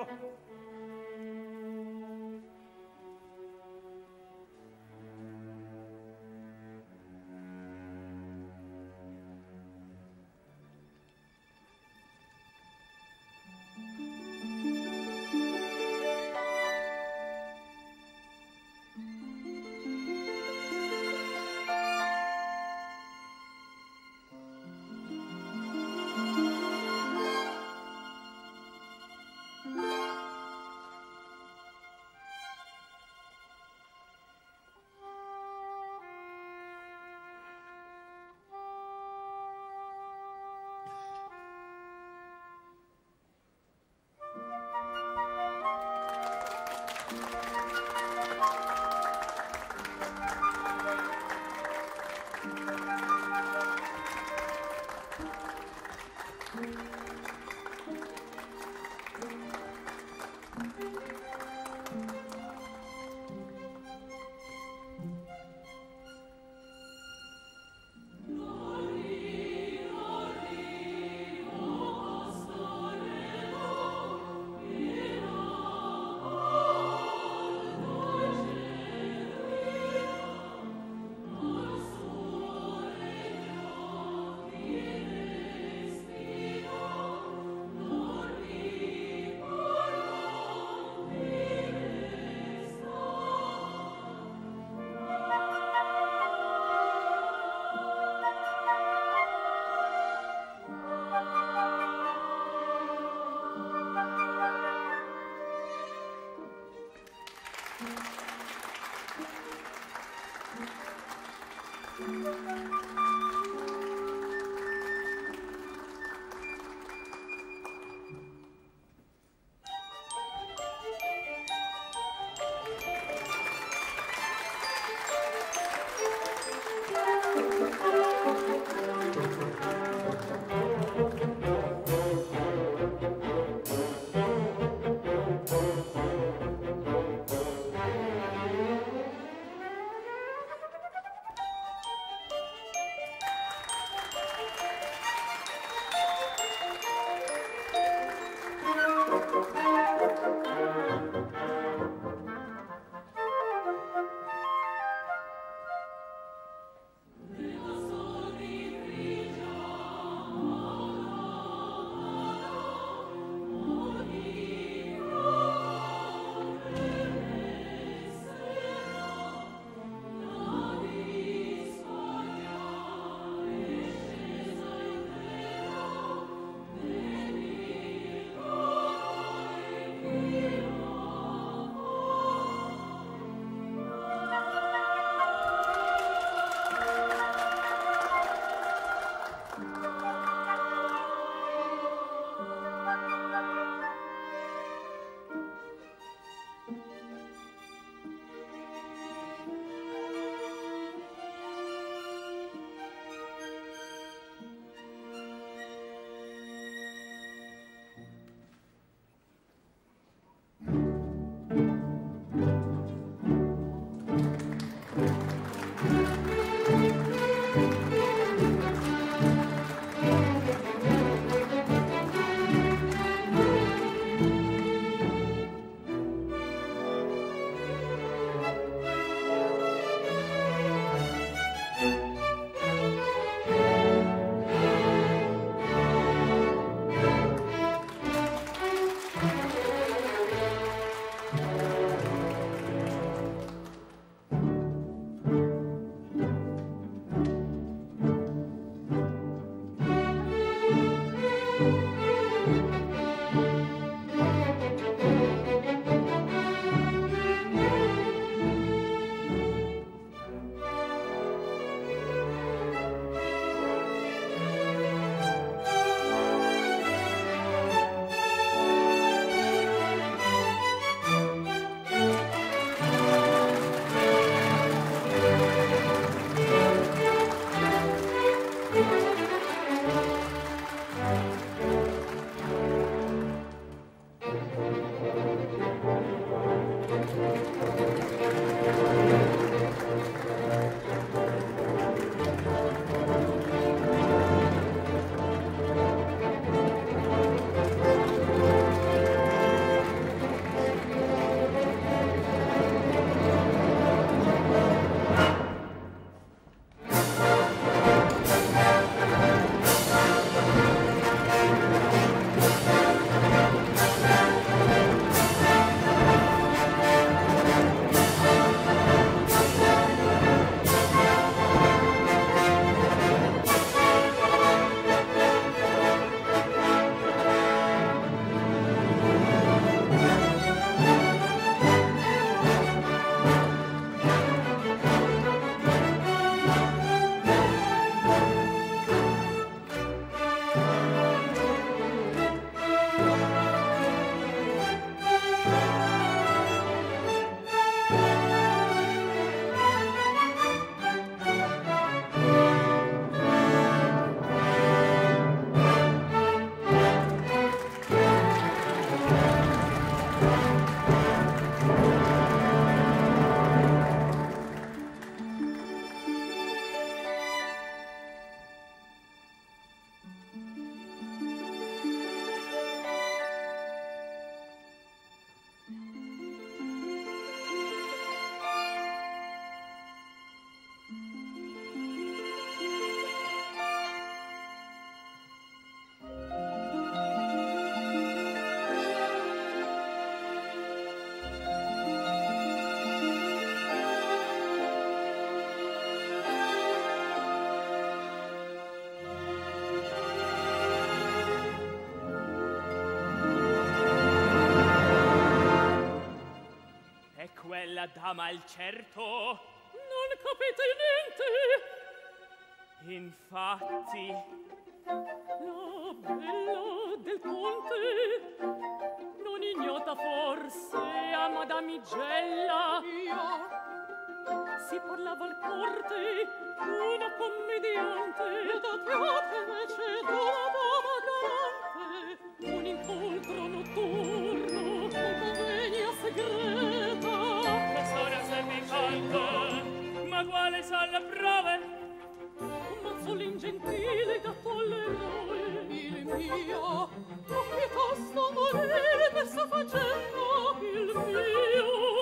bella dama al certo? Non capite niente? Infatti, la bella del conte non ignota forse a madamigella. Io si parlava al corte una commediante e da teatro invece d'una dama galante un incontro notturno un convegno segreta. la storia semicante, ma quale son le prove? Un mazzolin gentile da tollerare. Il mio, ma piuttosto morire per sta faccenda. Il mio,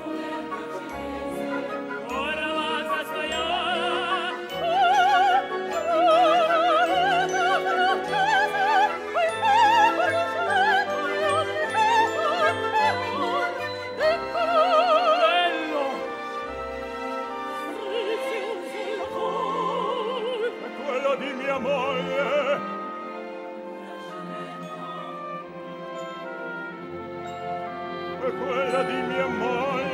ora va sto io. Di mia moglie è quella di mia moglie.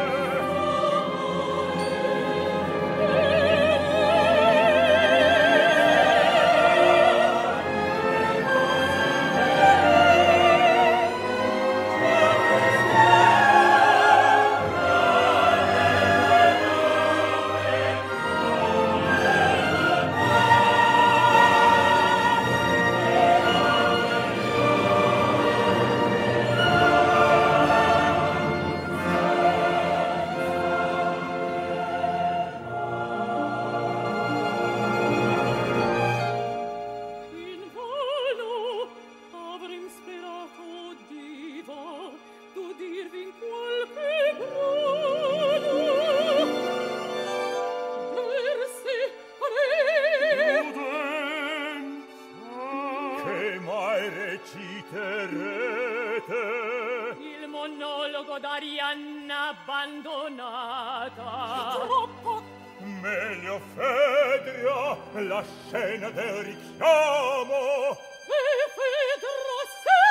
Meglio Fedria, la scena del richiamo. E Fedra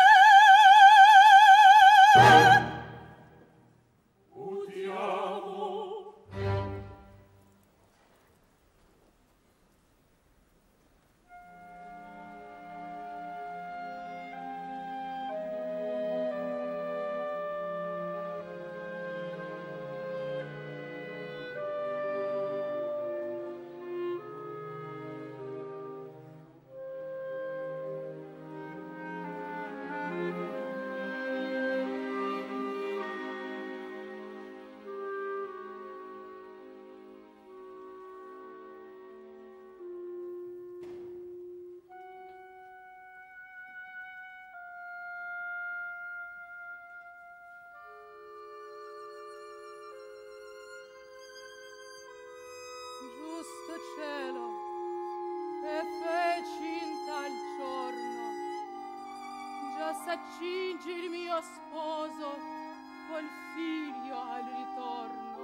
se udiamo. giusto cielo, e feci in tal giorno, già s'accinge il mio sposo col figlio al ritorno.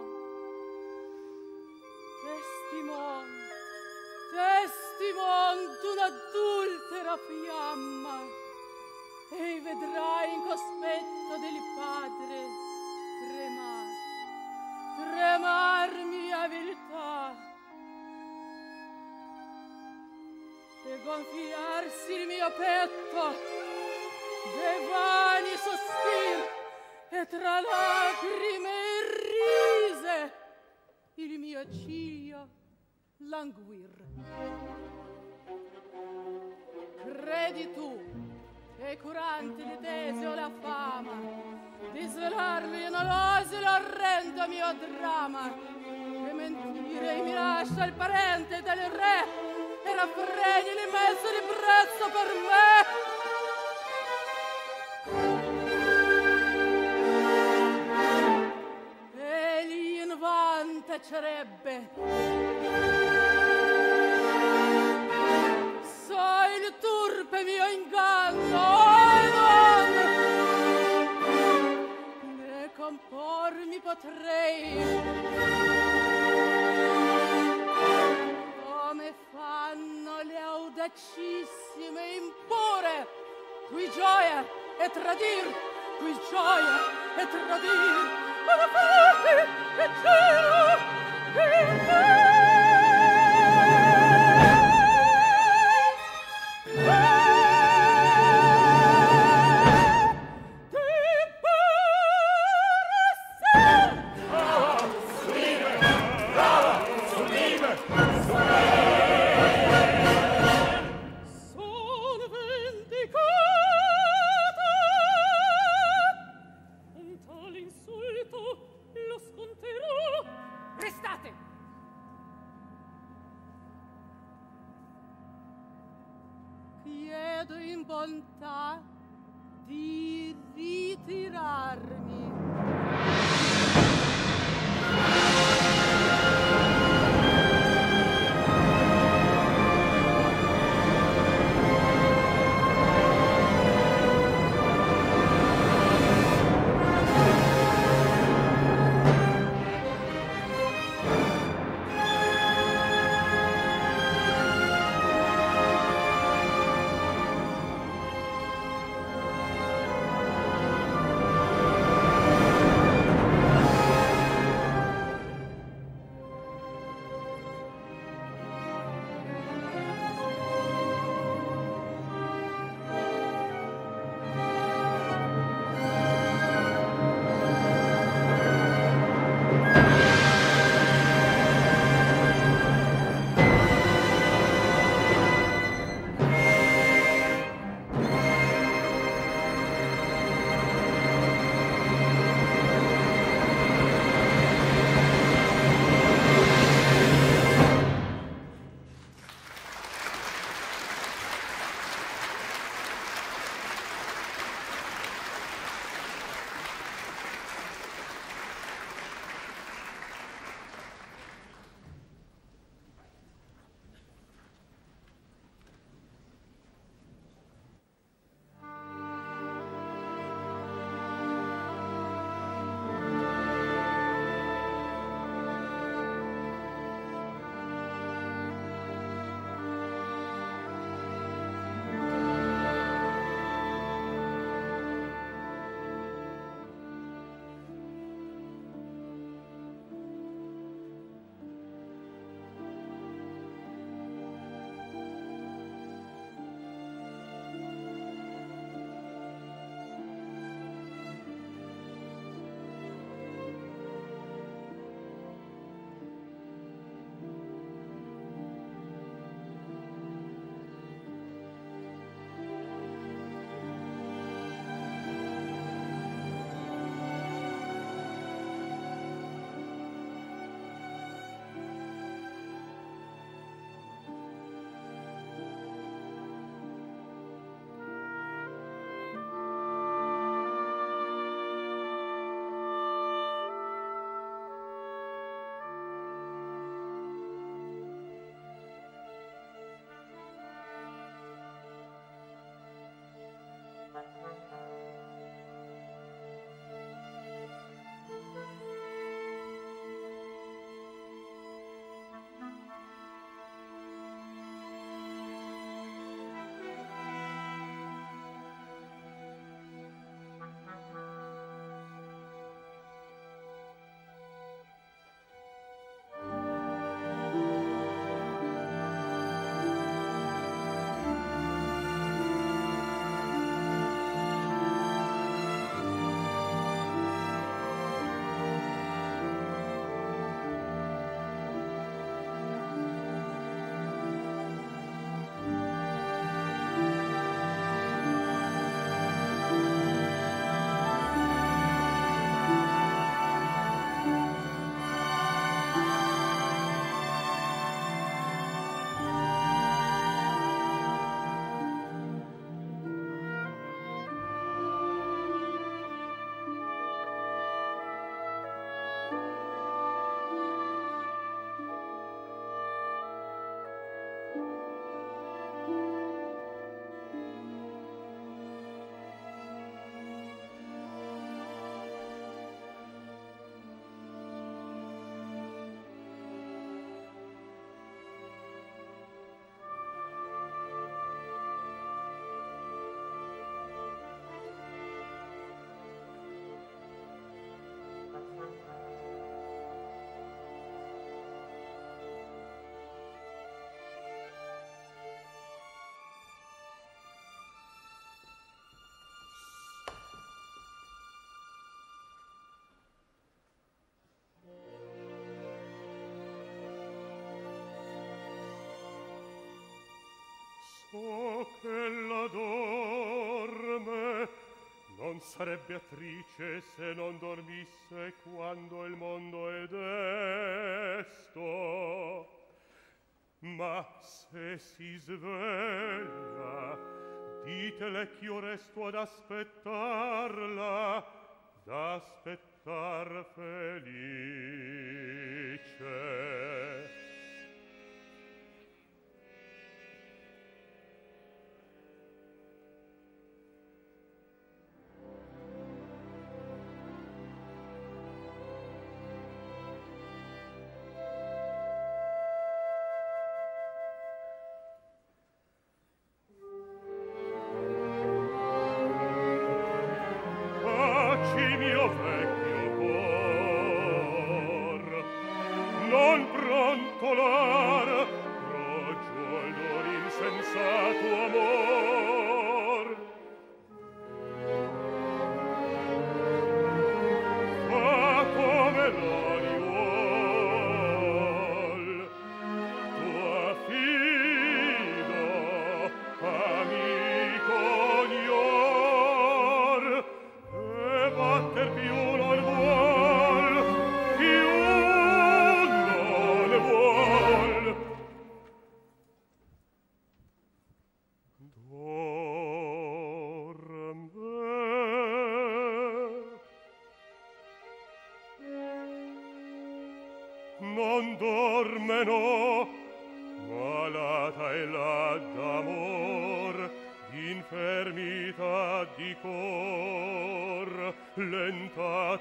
Testimon, testimon d'un'adultera fiamma, e vedrai in cospetto del padre tremar, tremar mia viltà, e gonfiarsi il mio petto de vani sospir, e tra lacrime e rise il mio ciglio languir. Credi tu che curante le tesi o la fama di svelarmi in l'osi l'orrendo mio dramma, che mentire mi lascia il parente del re e raffregni l'immenso ribrezzo per me. Egli invante cerebbe, so il turpe mio inganno, oh, non ne compormi potrei come fanno le audacissime impure, cui gioia e tradir, cui gioia e tradir Chiedo in bontà di ritirarmi. Oh, che la dorme non sarebbe attrice se non dormisse quando il mondo è desto. Ma se si sveglia, ditele ch'io resto ad aspettarla, d'aspettar felice. Non dorme, no, malata è là d'amor, d'infermità di cor, lenta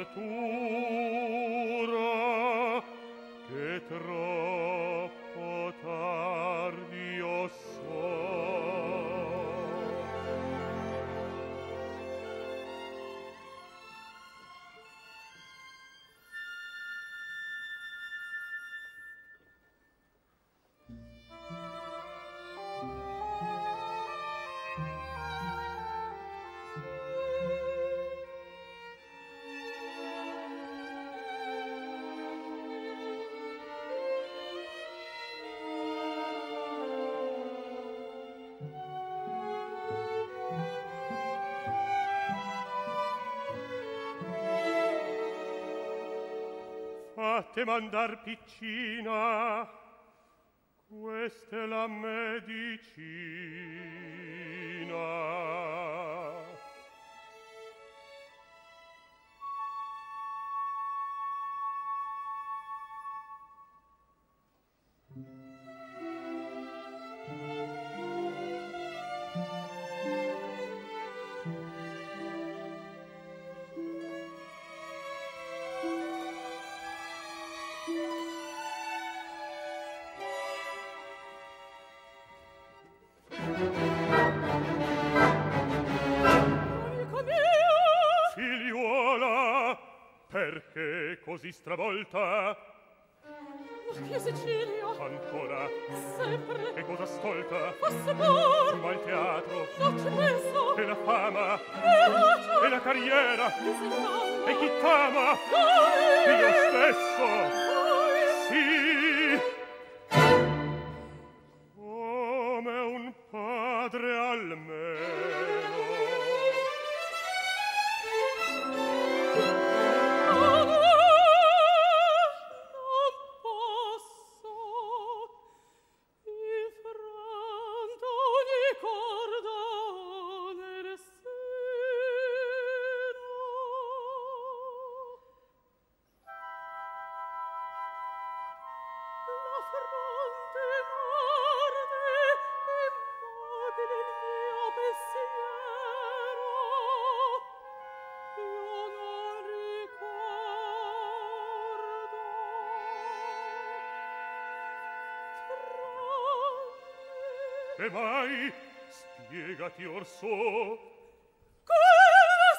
tortura, che troppo tardi io so. Fatte mandar piccina, questa è la medicina. Perché così stravolta? Che Sicilia? Ancora? Sempre? Che cosa stolta? Fosse mor? Ma il teatro? Non ci penso? E la fama? E la E la carriera? Che sei calma? E chi t'ama? Noi! Io stesso? Noi! Sì! Come un padre almeno. E mai, spiegati orsò. Quella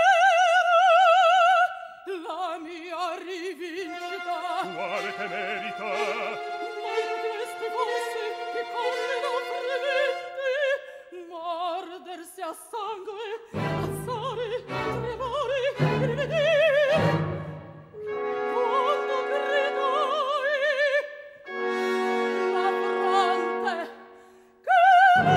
sera la mia rivincita. Quale te merita? Mai potresti forse che correre fremente, mordersi a sangue, alzare, tremare, rivedere. Quando gridai la fronte che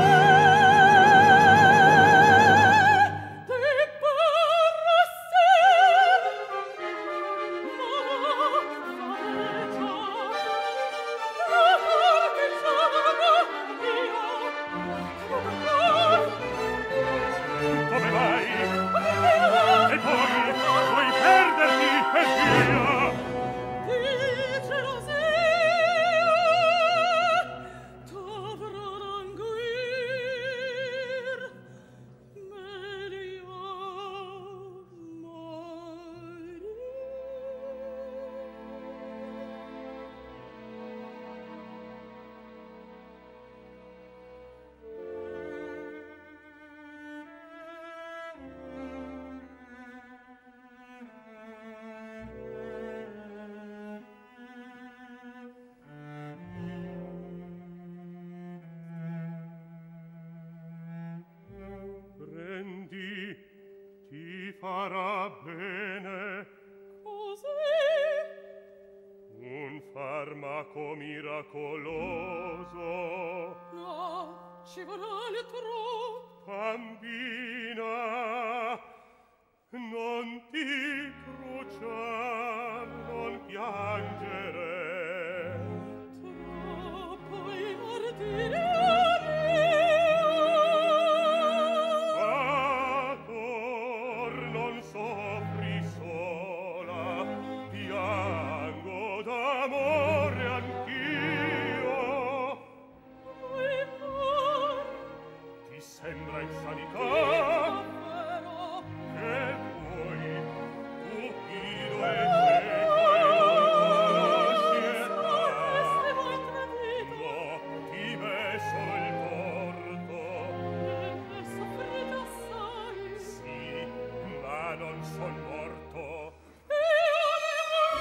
ti farà bene. Così? Un farmaco miracoloso. No, ci vuole troppo. Bambina, non ti cruciar, non piangere. Troppo i martiri. Ator, non soffri sola, piango d'amore anch'io. Vuoi far? Ti sembra insanità? Davvero? Che vuoi? Cupido e cieco e non conosci Saresti età. voi tradito. No, ti beso il torto. E soffrite assai. Sì, ma non son morto. Io mi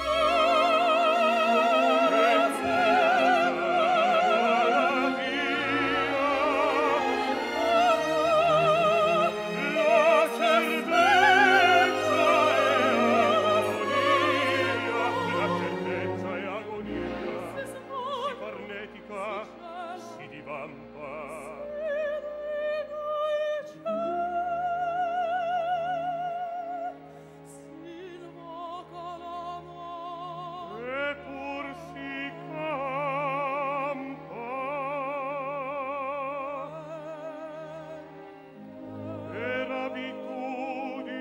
Si divampa. E pur si campa. Per abitudine.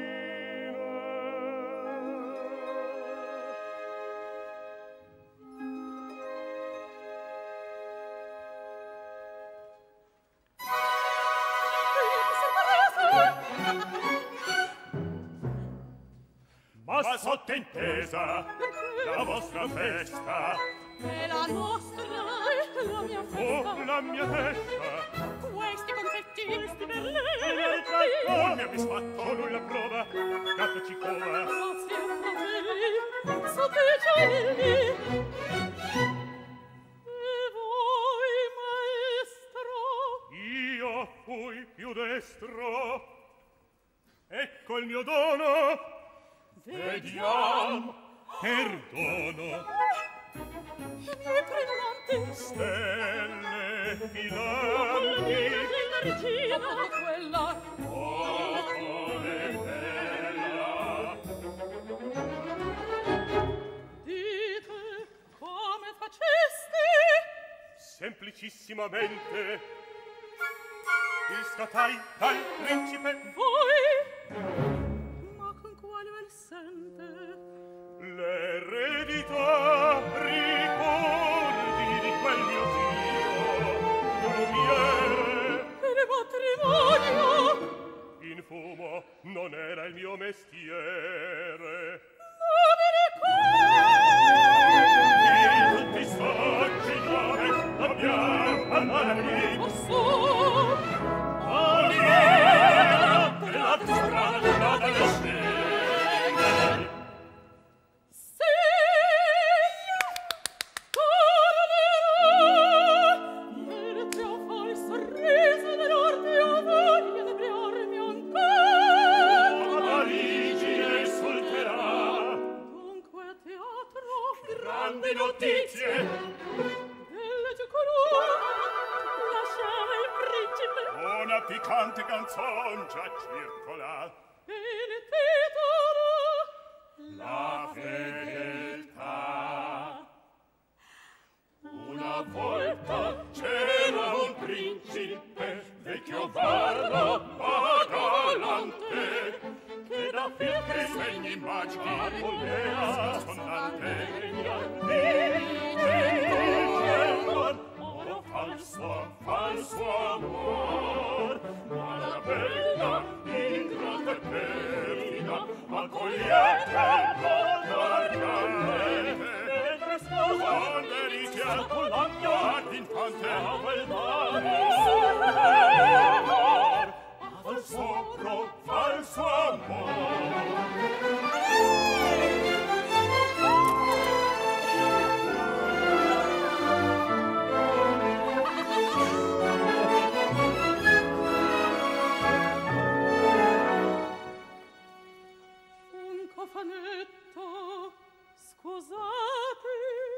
Ma sottintesa la vostra festa. E la nostra è la mia festa. Oh, la mia testa. Questi confetti, questi Non berletti. mi ha disfatto nulla prova. Gatto ci cova. Grazie, fratelli, sotticelli. E voi, maestro? Io fui più destro. Ecco il mio dono. Vediamo. Perdono. I miei tremolanti. Stelle La filanti. mia regina. Ma quella. Popole bella. Dite, come facesti? Semplicissimamente. Ti scattai dal principe. Voi? Ma con quale versante? L'eredità, ricordi di quel mio zio, grumiere. Il matrimonio? In fumo non era il mio mestiere. Non mi ricordo. Di tutti saggi nome dobbiamo parlarmi. Posso? Oliera, e la strada dalle scene. Sì, tornerò. Il trionfale sorriso dell'ordine voglio inebriarmi ancora. A Parigi esulterà. Dunque a teatro Grandi notizie. delle giocologne lasciava il principe Una piccante canzone già circola. e il titolo La fedeltà. Una volta c'era un principe, vecchio bardo ma galante, che da film che segni magici voleva sonante. Dicendo, oro falso, falso amor, ma la bella, ingrata e perfida, accogliete l'onor quando delizia d'infante a quel mare al sopro falso amor. orfanetto, scusate.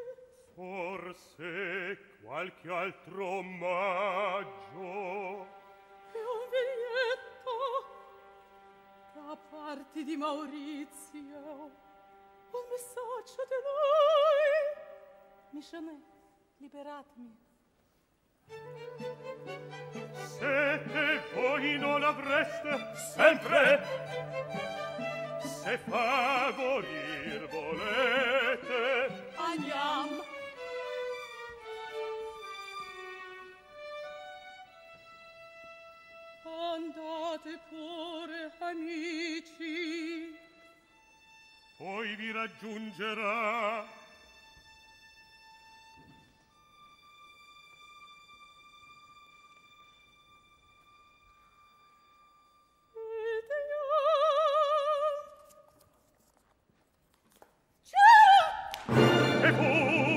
Forse qualche altro omaggio. E un biglietto da parte di Maurizio. Un messaggio di lui. Michonnet, liberatemi. Siete voi non avreste sempre, se favorir volete, Andiamo. Andate pure, amici. poi vi raggiungerà. E fu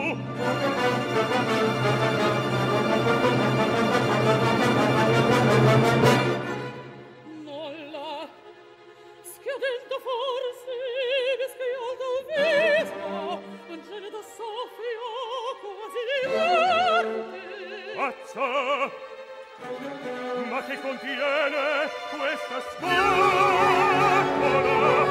Nolla, schiudendo forse, mischiando un viso, un gelido soffio quasi di morte. Pazza! Ma che contiene questa scatola?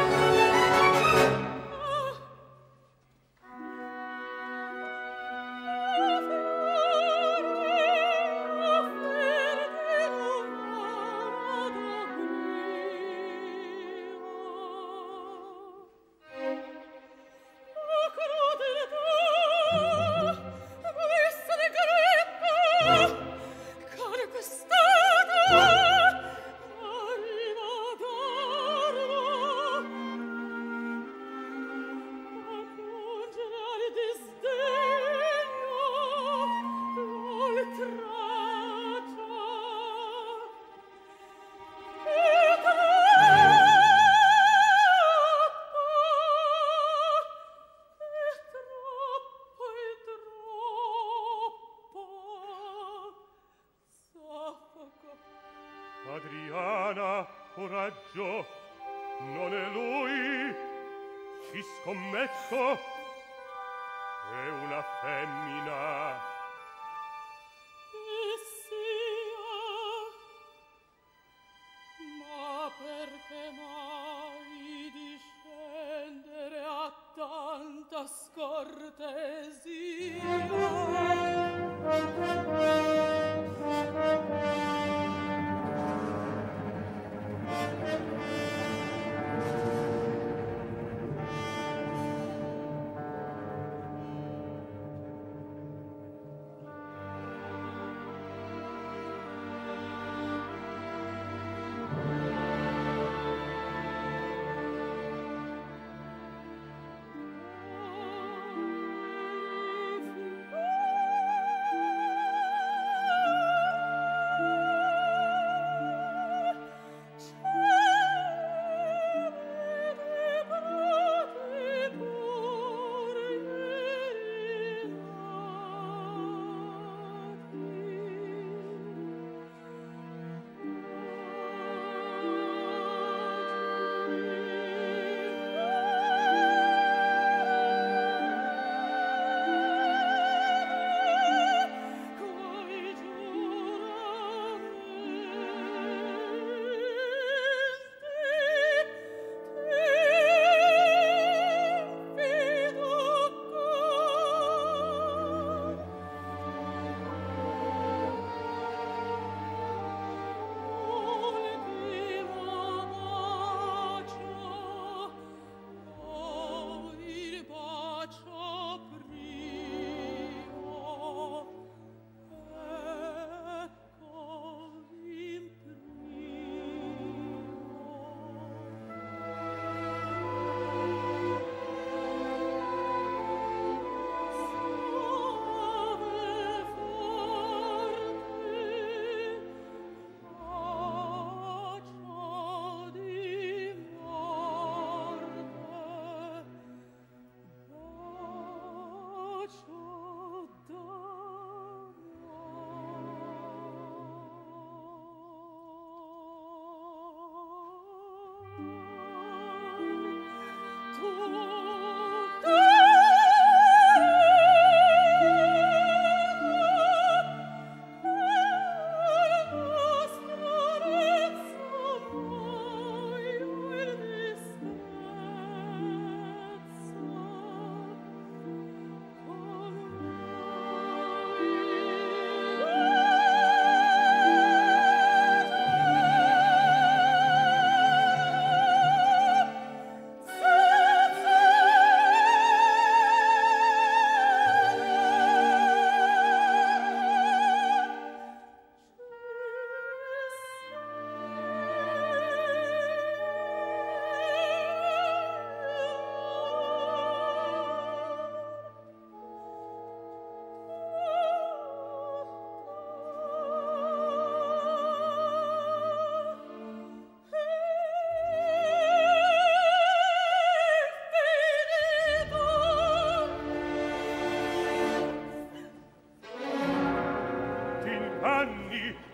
Adriana, coraggio, non è lui, ci scommetto, è una femmina. E sia, ma perché mai discendere a tanta scortesia?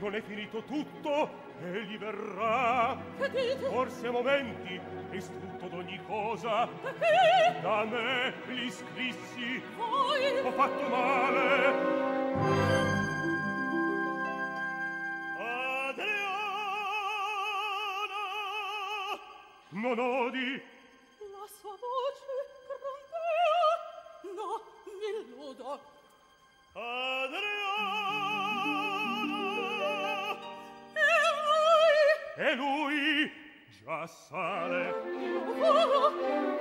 non è finito tutto, egli verrà. Che dite? Forse a momenti, istrutto d'ogni cosa. Da chi? Da me li scrissi. Voi? Ho fatto male. Adriana! Non odi? La sua voce grondea. No, mi illudo. Adriana! E lui? E lui già sale. Oh!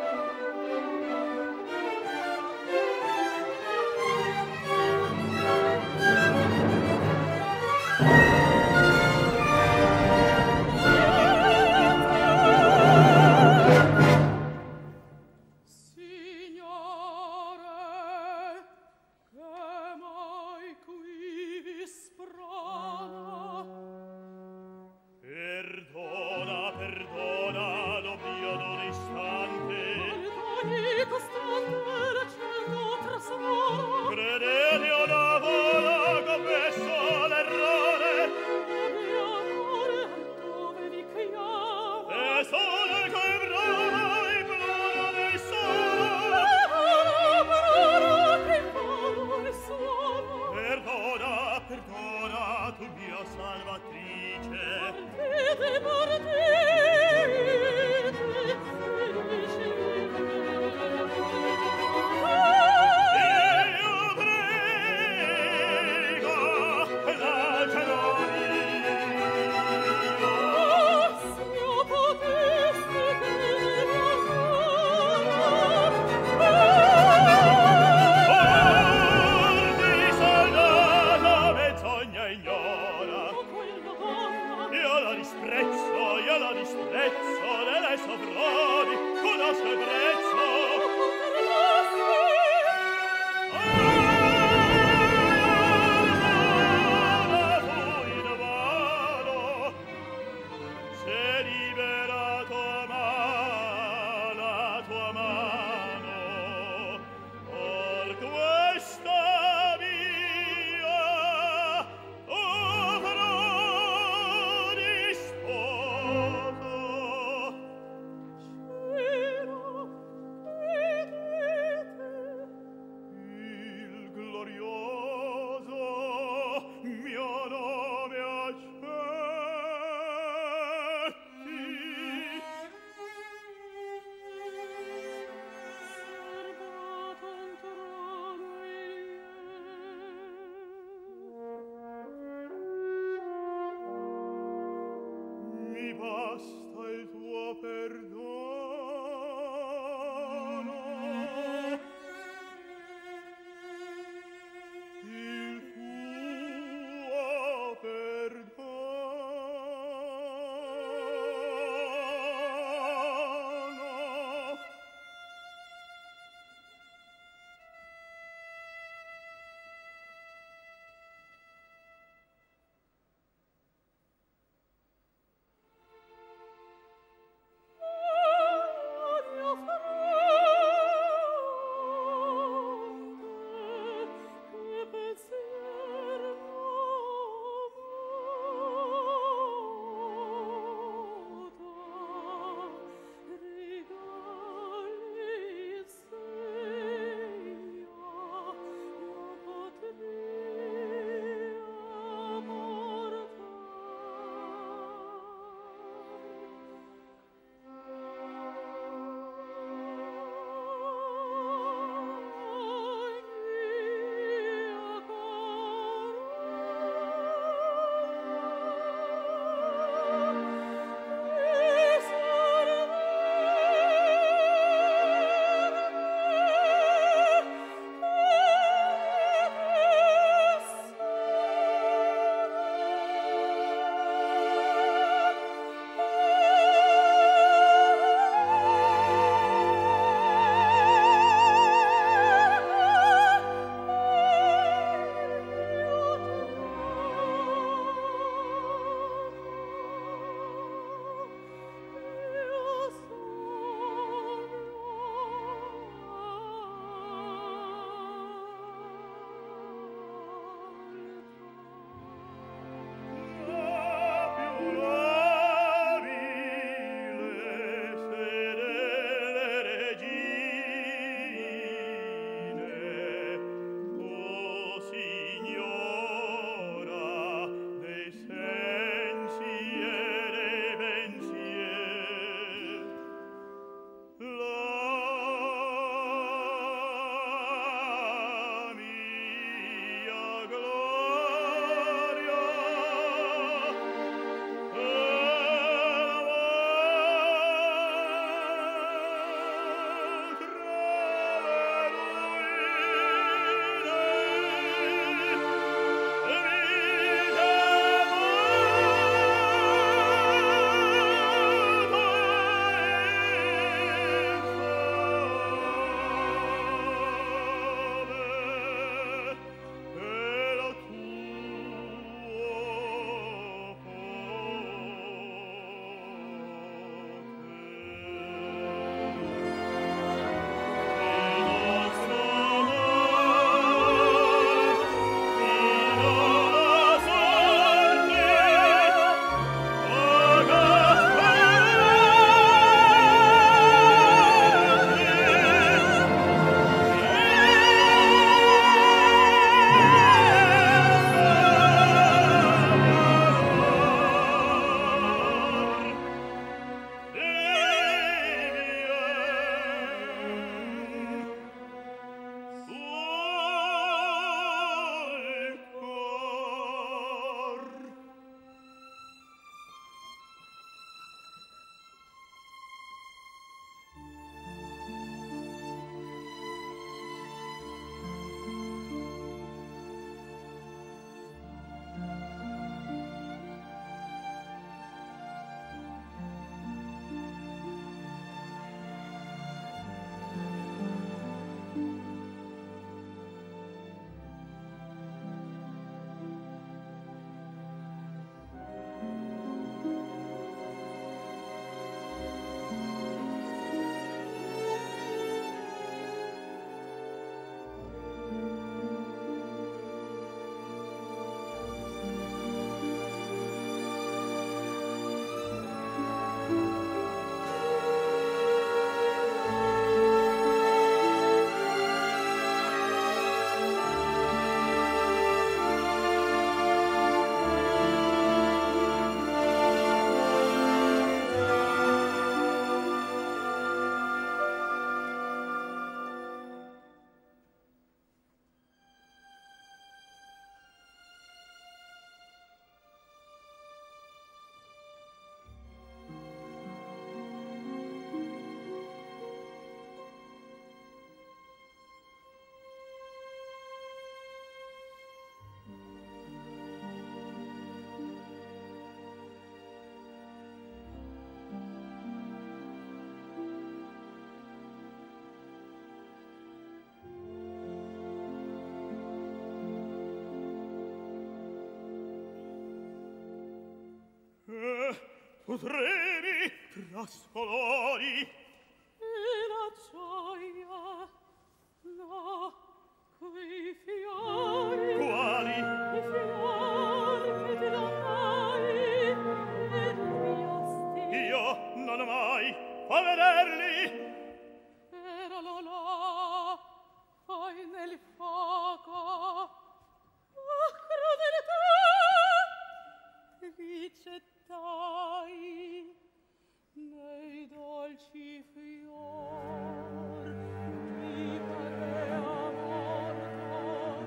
Perdona, perdona, lo mio non istante. tu tremi, trascolori. E la gioia, no, quei fiori. Quali? I fiori che ti donai ed inviasti. Io non ho mai a vederli. Erano là, poi nel fuoco. Oh, crudeltà! Li gettai nei dolci fior di Carea morto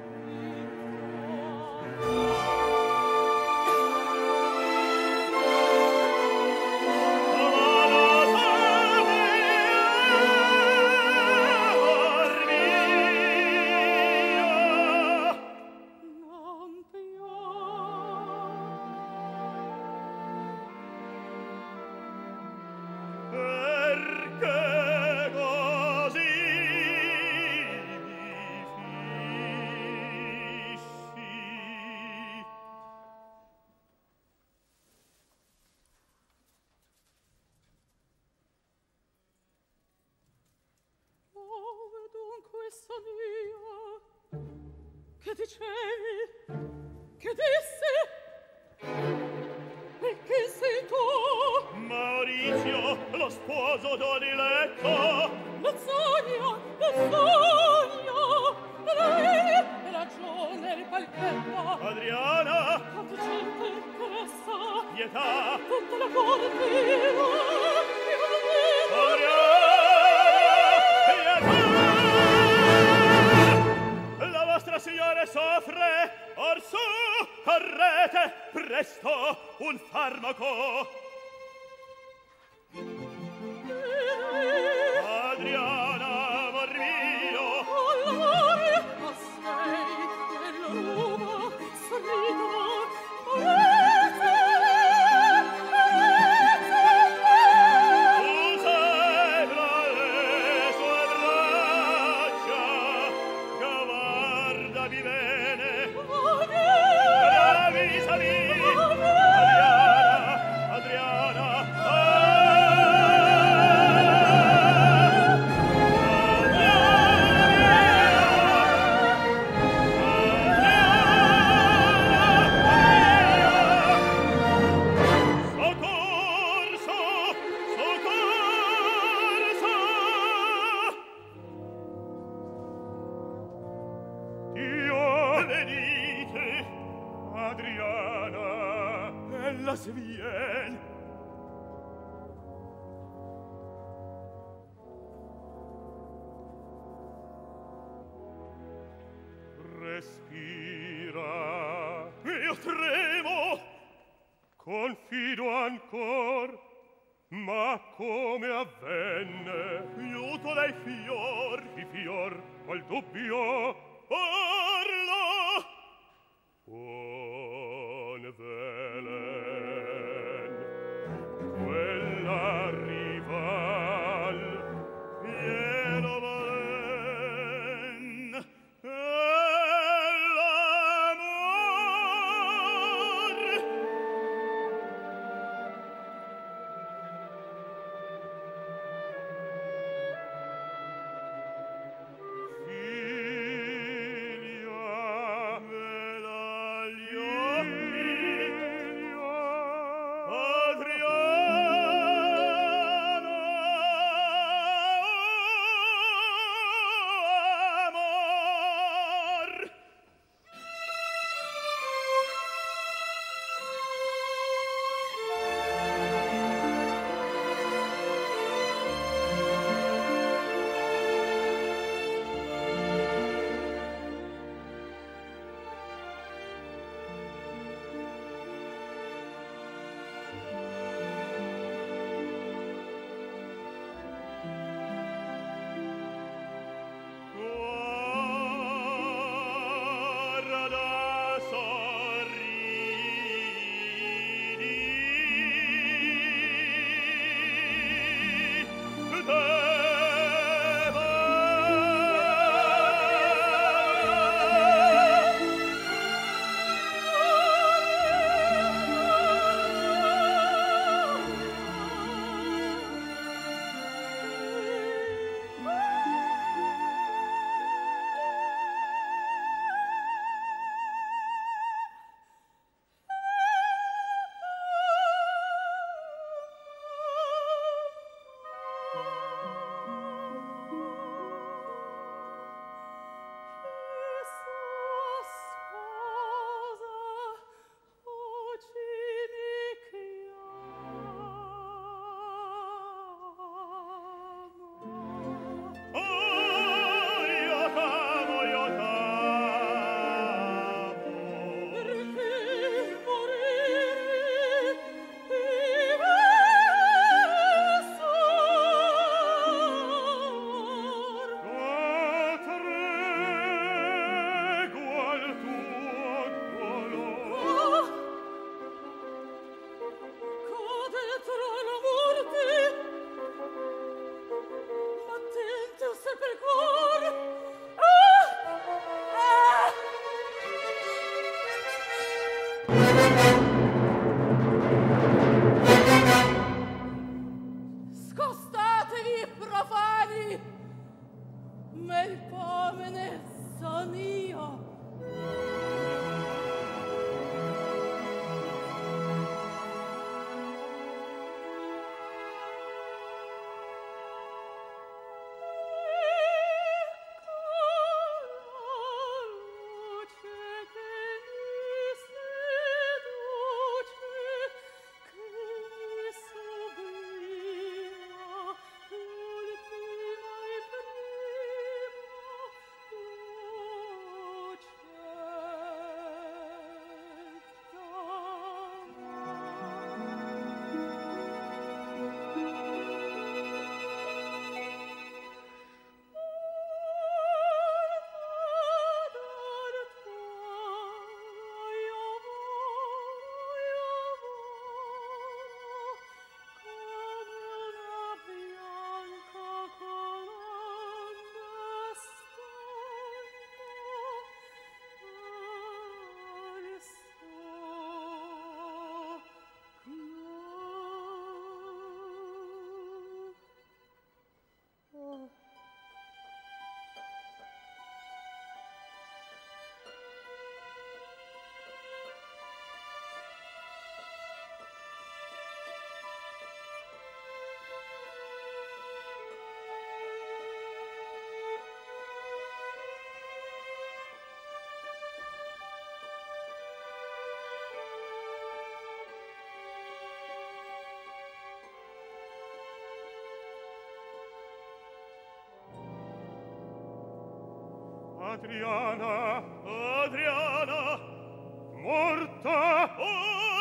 non Perché così mi fissi? Oh, e dunque son io che dicevi, che dissi, e che sei tu? Maurizio, lo sposo tuo diletto. Non sogno, non sogno, lei è ragione il palchetto. Adriana, Quanto gente interessa, pietà. tutta la corte viva, viva viva. Adriana, pietà. La vostra signora soffre. Orsù, correte, presto, un farmaco. Adriana, amor mio. Oh, l'amore, ma sei nel rumo, sorrido, Arezzo, Arezzo, Tu sei tra le sue braccia, guardami bene. oh, Dio, Avvisami, oh, Dio. Adriana, Adriana. Soccorso, soccorso. Dio, venite, Adriana, ella si vien. Respira. Io tremo, confido ancor, ma come avvenne? Aiuto dai fior, i fior, qual dubbio? Parla! Buon velen, quella rival, pieno valen, e l'amor. Figlia profani, melpomene son io. Adriana, Adriana, morta, oh!